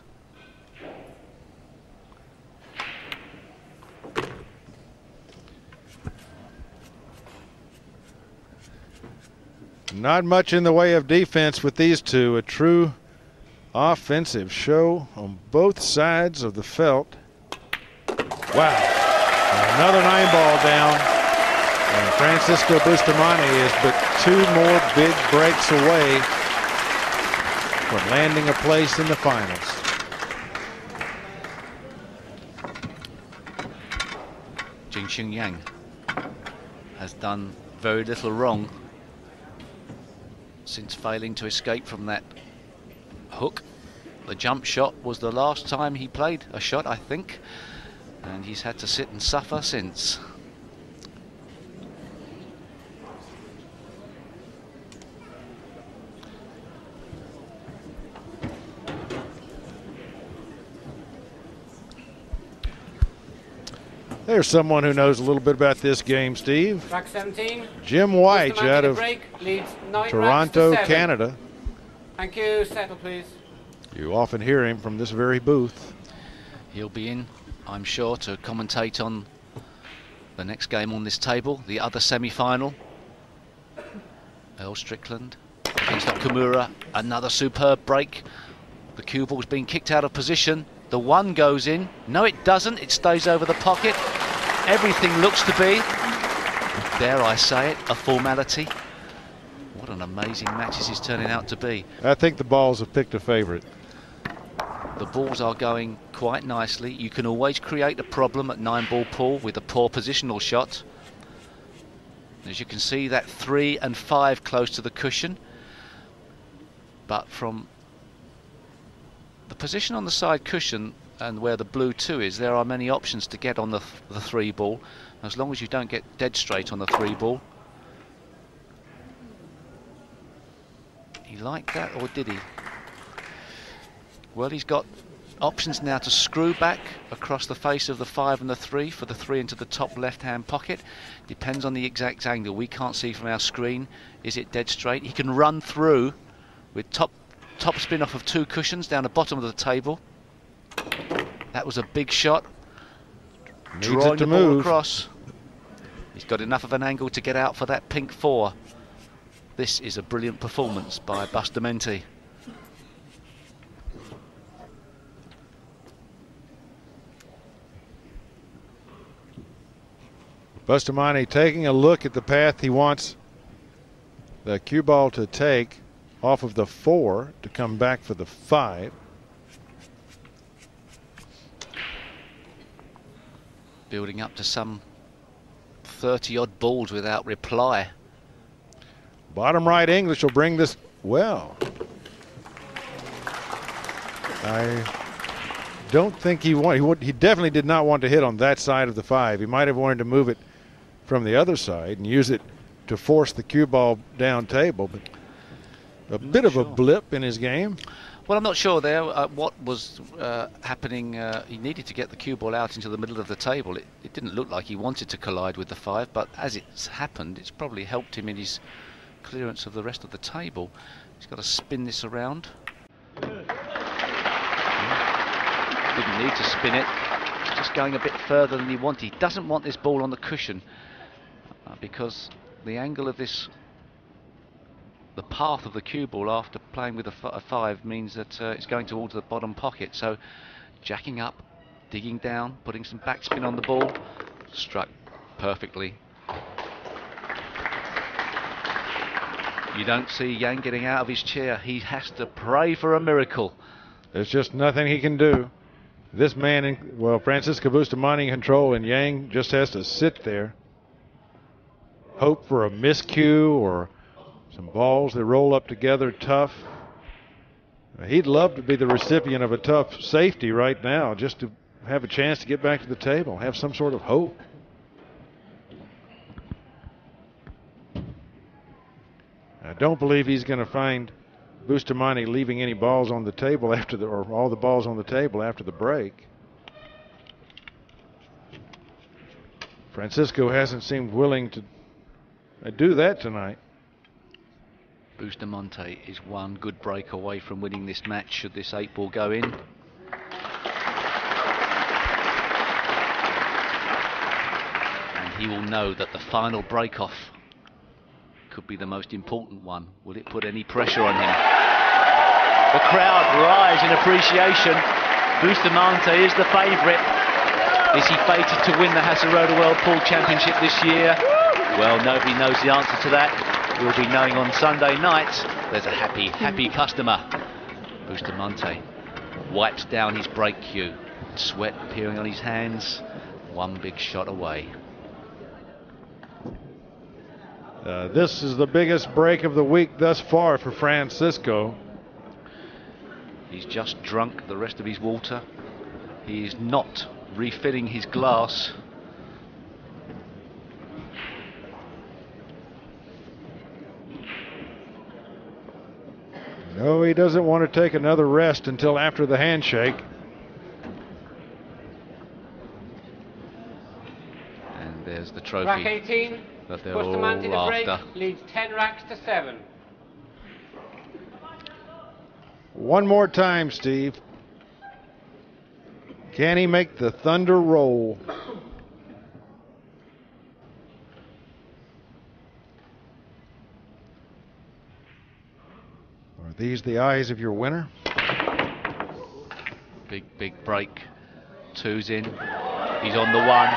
Not much in the way of defense with these two. A true offensive show on both sides of the felt. Wow. Another nine ball down. And Francisco Bustamante is but two more big breaks away from landing a place in the finals. Jingsheng Yang has done very little wrong since failing to escape from that hook. The jump shot was the last time he played a shot, I think, and he's had to sit and suffer since. There's someone who knows a little bit about this game, Steve. Rack seventeen. Jim White Bustamante out to of break, leads nine Toronto, racks to seven. Canada. Thank you. Settle, please. You often hear him from this very booth. He'll be in, I'm sure, to commentate on the next game on this table, the other semi-final. Earl Strickland against Okamura, another superb break. The cue ball's been kicked out of position. The one goes in. No, it doesn't. It stays over the pocket. Everything looks to be, dare I say it, a formality. What an amazing match this is turning out to be. I think the balls have picked a favorite. The balls are going quite nicely. You can always create a problem at nine ball pool with a poor positional shot. As you can see, that three and five close to the cushion. But from the position on the side cushion and where the blue two is, there are many options to get on the, th the three ball, as long as you don't get dead straight on the three ball. He liked that, or did he? Well, he's got options now to screw back across the face of the five and the three for the three into the top left-hand pocket. Depends on the exact angle. We can't see from our screen. Is it dead straight? He can run through with top top spin off of two cushions down the bottom of the table. That was a big shot. Needs Drawing it to the ball move. across. He's got enough of an angle to get out for that pink four. This is a brilliant performance by Bustamante. Bustamante taking a look at the path he wants the cue ball to take off of the four to come back for the five. Building up to some thirty odd balls without reply. Bottom right English will bring this well. I don't think he wanted, he, would, he definitely did not want to hit on that side of the five. He might have wanted to move it from the other side and use it to force the cue ball down table, but a bit of sure. a blip in his game. Well, I'm not sure there uh, what was uh, happening. Uh, he needed to get the cue ball out into the middle of the table. It, it didn't look like he wanted to collide with the five, but as it's happened, it's probably helped him in his clearance of the rest of the table. He's got to spin this around. Didn't need to spin it. He's just going a bit further than he wanted. He doesn't want this ball on the cushion uh, because the angle of this, the path of the cue ball after playing with a, f a five means that uh, it's going towards the bottom pocket. So jacking up, digging down, putting some backspin on the ball, struck perfectly. You don't see Yang getting out of his chair. He has to pray for a miracle. There's just nothing he can do. This man, in, well, Francisco Bustamante in control, and Yang just has to sit there, hope for a miscue or some balls that roll up together tough. He'd love to be the recipient of a tough safety right now, just to have a chance to get back to the table, have some sort of hope. I don't believe he's going to find Bustamante leaving any balls on the table after the, or all the balls on the table after the break. Francisco hasn't seemed willing to do that tonight. Bustamante is one good break away from winning this match should this eight ball go in. And he will know that the final break off could be the most important one. Will it put any pressure on him? The crowd rise in appreciation. Bustamante is the favourite. Is he fated to win the Hasseröder World Pool Championship this year? Well, nobody knows the answer to that. We'll be knowing on Sunday night. There's a happy, happy customer. Bustamante wipes down his break cue. Sweat appearing on his hands. One big shot away. Uh, this is the biggest break of the week thus far for Francisco. He's just drunk the rest of his water. He is not refilling his glass. No, he doesn't want to take another rest until after the handshake. And there's the trophy Rack eighteen, that they're all Bustamante to break, after. leads ten racks to seven. One more time, Steve. Can he make the thunder roll? Are these the eyes of your winner? Big, big break. Two's in. He's on the one.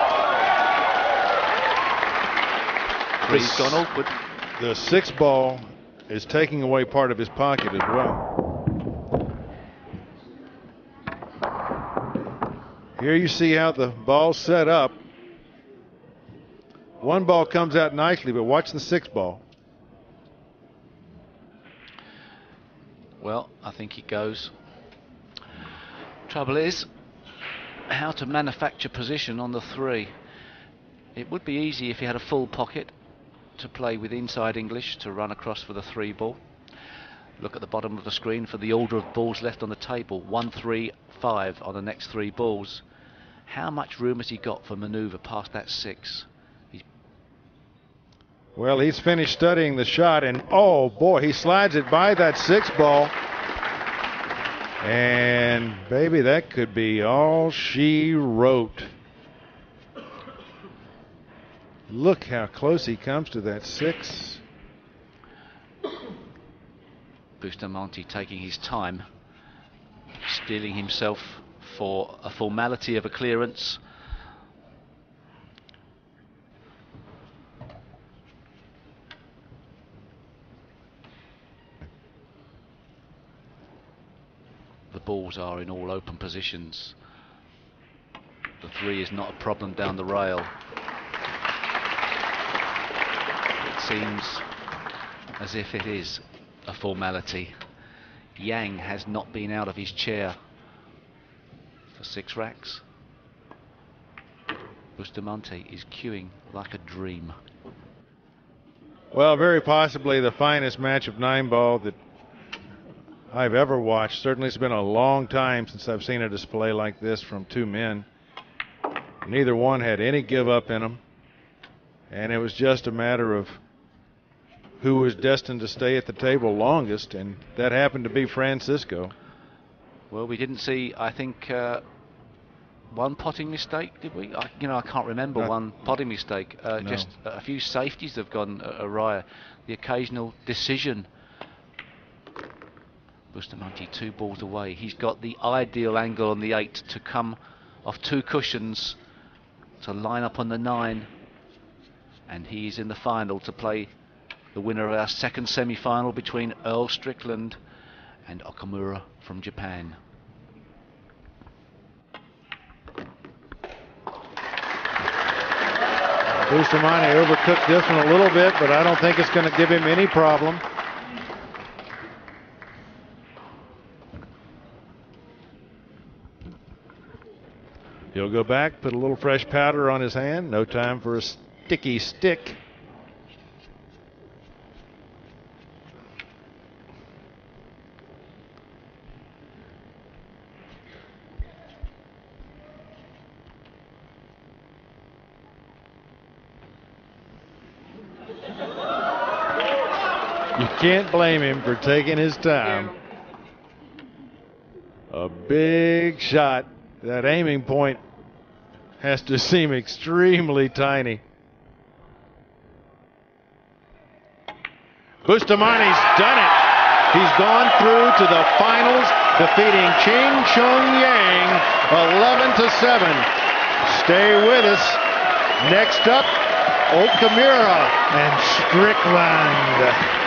Three's gone awkward. The six ball is taking away part of his pocket as well. Here you see how the ball's set up. One ball comes out nicely, but watch the six ball. Well, I think he goes. Trouble is, how to manufacture position on the three. It would be easy if he had a full pocket to play with inside English to run across for the three ball. Look at the bottom of the screen for the order of balls left on the table. One, three, five on the next three balls. How much room has he got for manoeuvre past that six? He's well, he's finished studying the shot, and oh boy, he slides it by that six ball. And baby, that could be all she wrote. Look how close he comes to that six. Bustamante taking his time, steeling himself for a formality of a clearance. The balls are in all open positions. The three is not a problem down the rail. It seems as if it is a formality. Yang has not been out of his chair for six racks. Bustamante is queuing like a dream. Well, very possibly the finest match of nine ball that I've ever watched. Certainly it's been a long time since I've seen a display like this from two men. Neither one had any give up in them, and it was just a matter of who was destined to stay at the table longest, and that happened to be Francisco. Well, we didn't see, I think, uh, one potting mistake, did we? I, you know, I can't remember No. one potting mistake. Uh, No. Just a few safeties have gone uh, awry. The occasional decision. Bustamante two balls away. He's got the ideal angle on the eight to come off two cushions to line up on the nine, and he's in the final to play the winner of our second semi-final between Earl Strickland and Okamura from Japan. Bustamante overcooked this one a little bit, but I don't think it's going to give him any problem. He'll go back, put a little fresh powder on his hand. No time for a sticky stick. You can't blame him for taking his time. A big shot. That aiming point has to seem extremely tiny. Bustamante's done it. He's gone through to the finals, defeating Ching Chung Yang eleven to seven. Stay with us. Next up, Okamura and Strickland.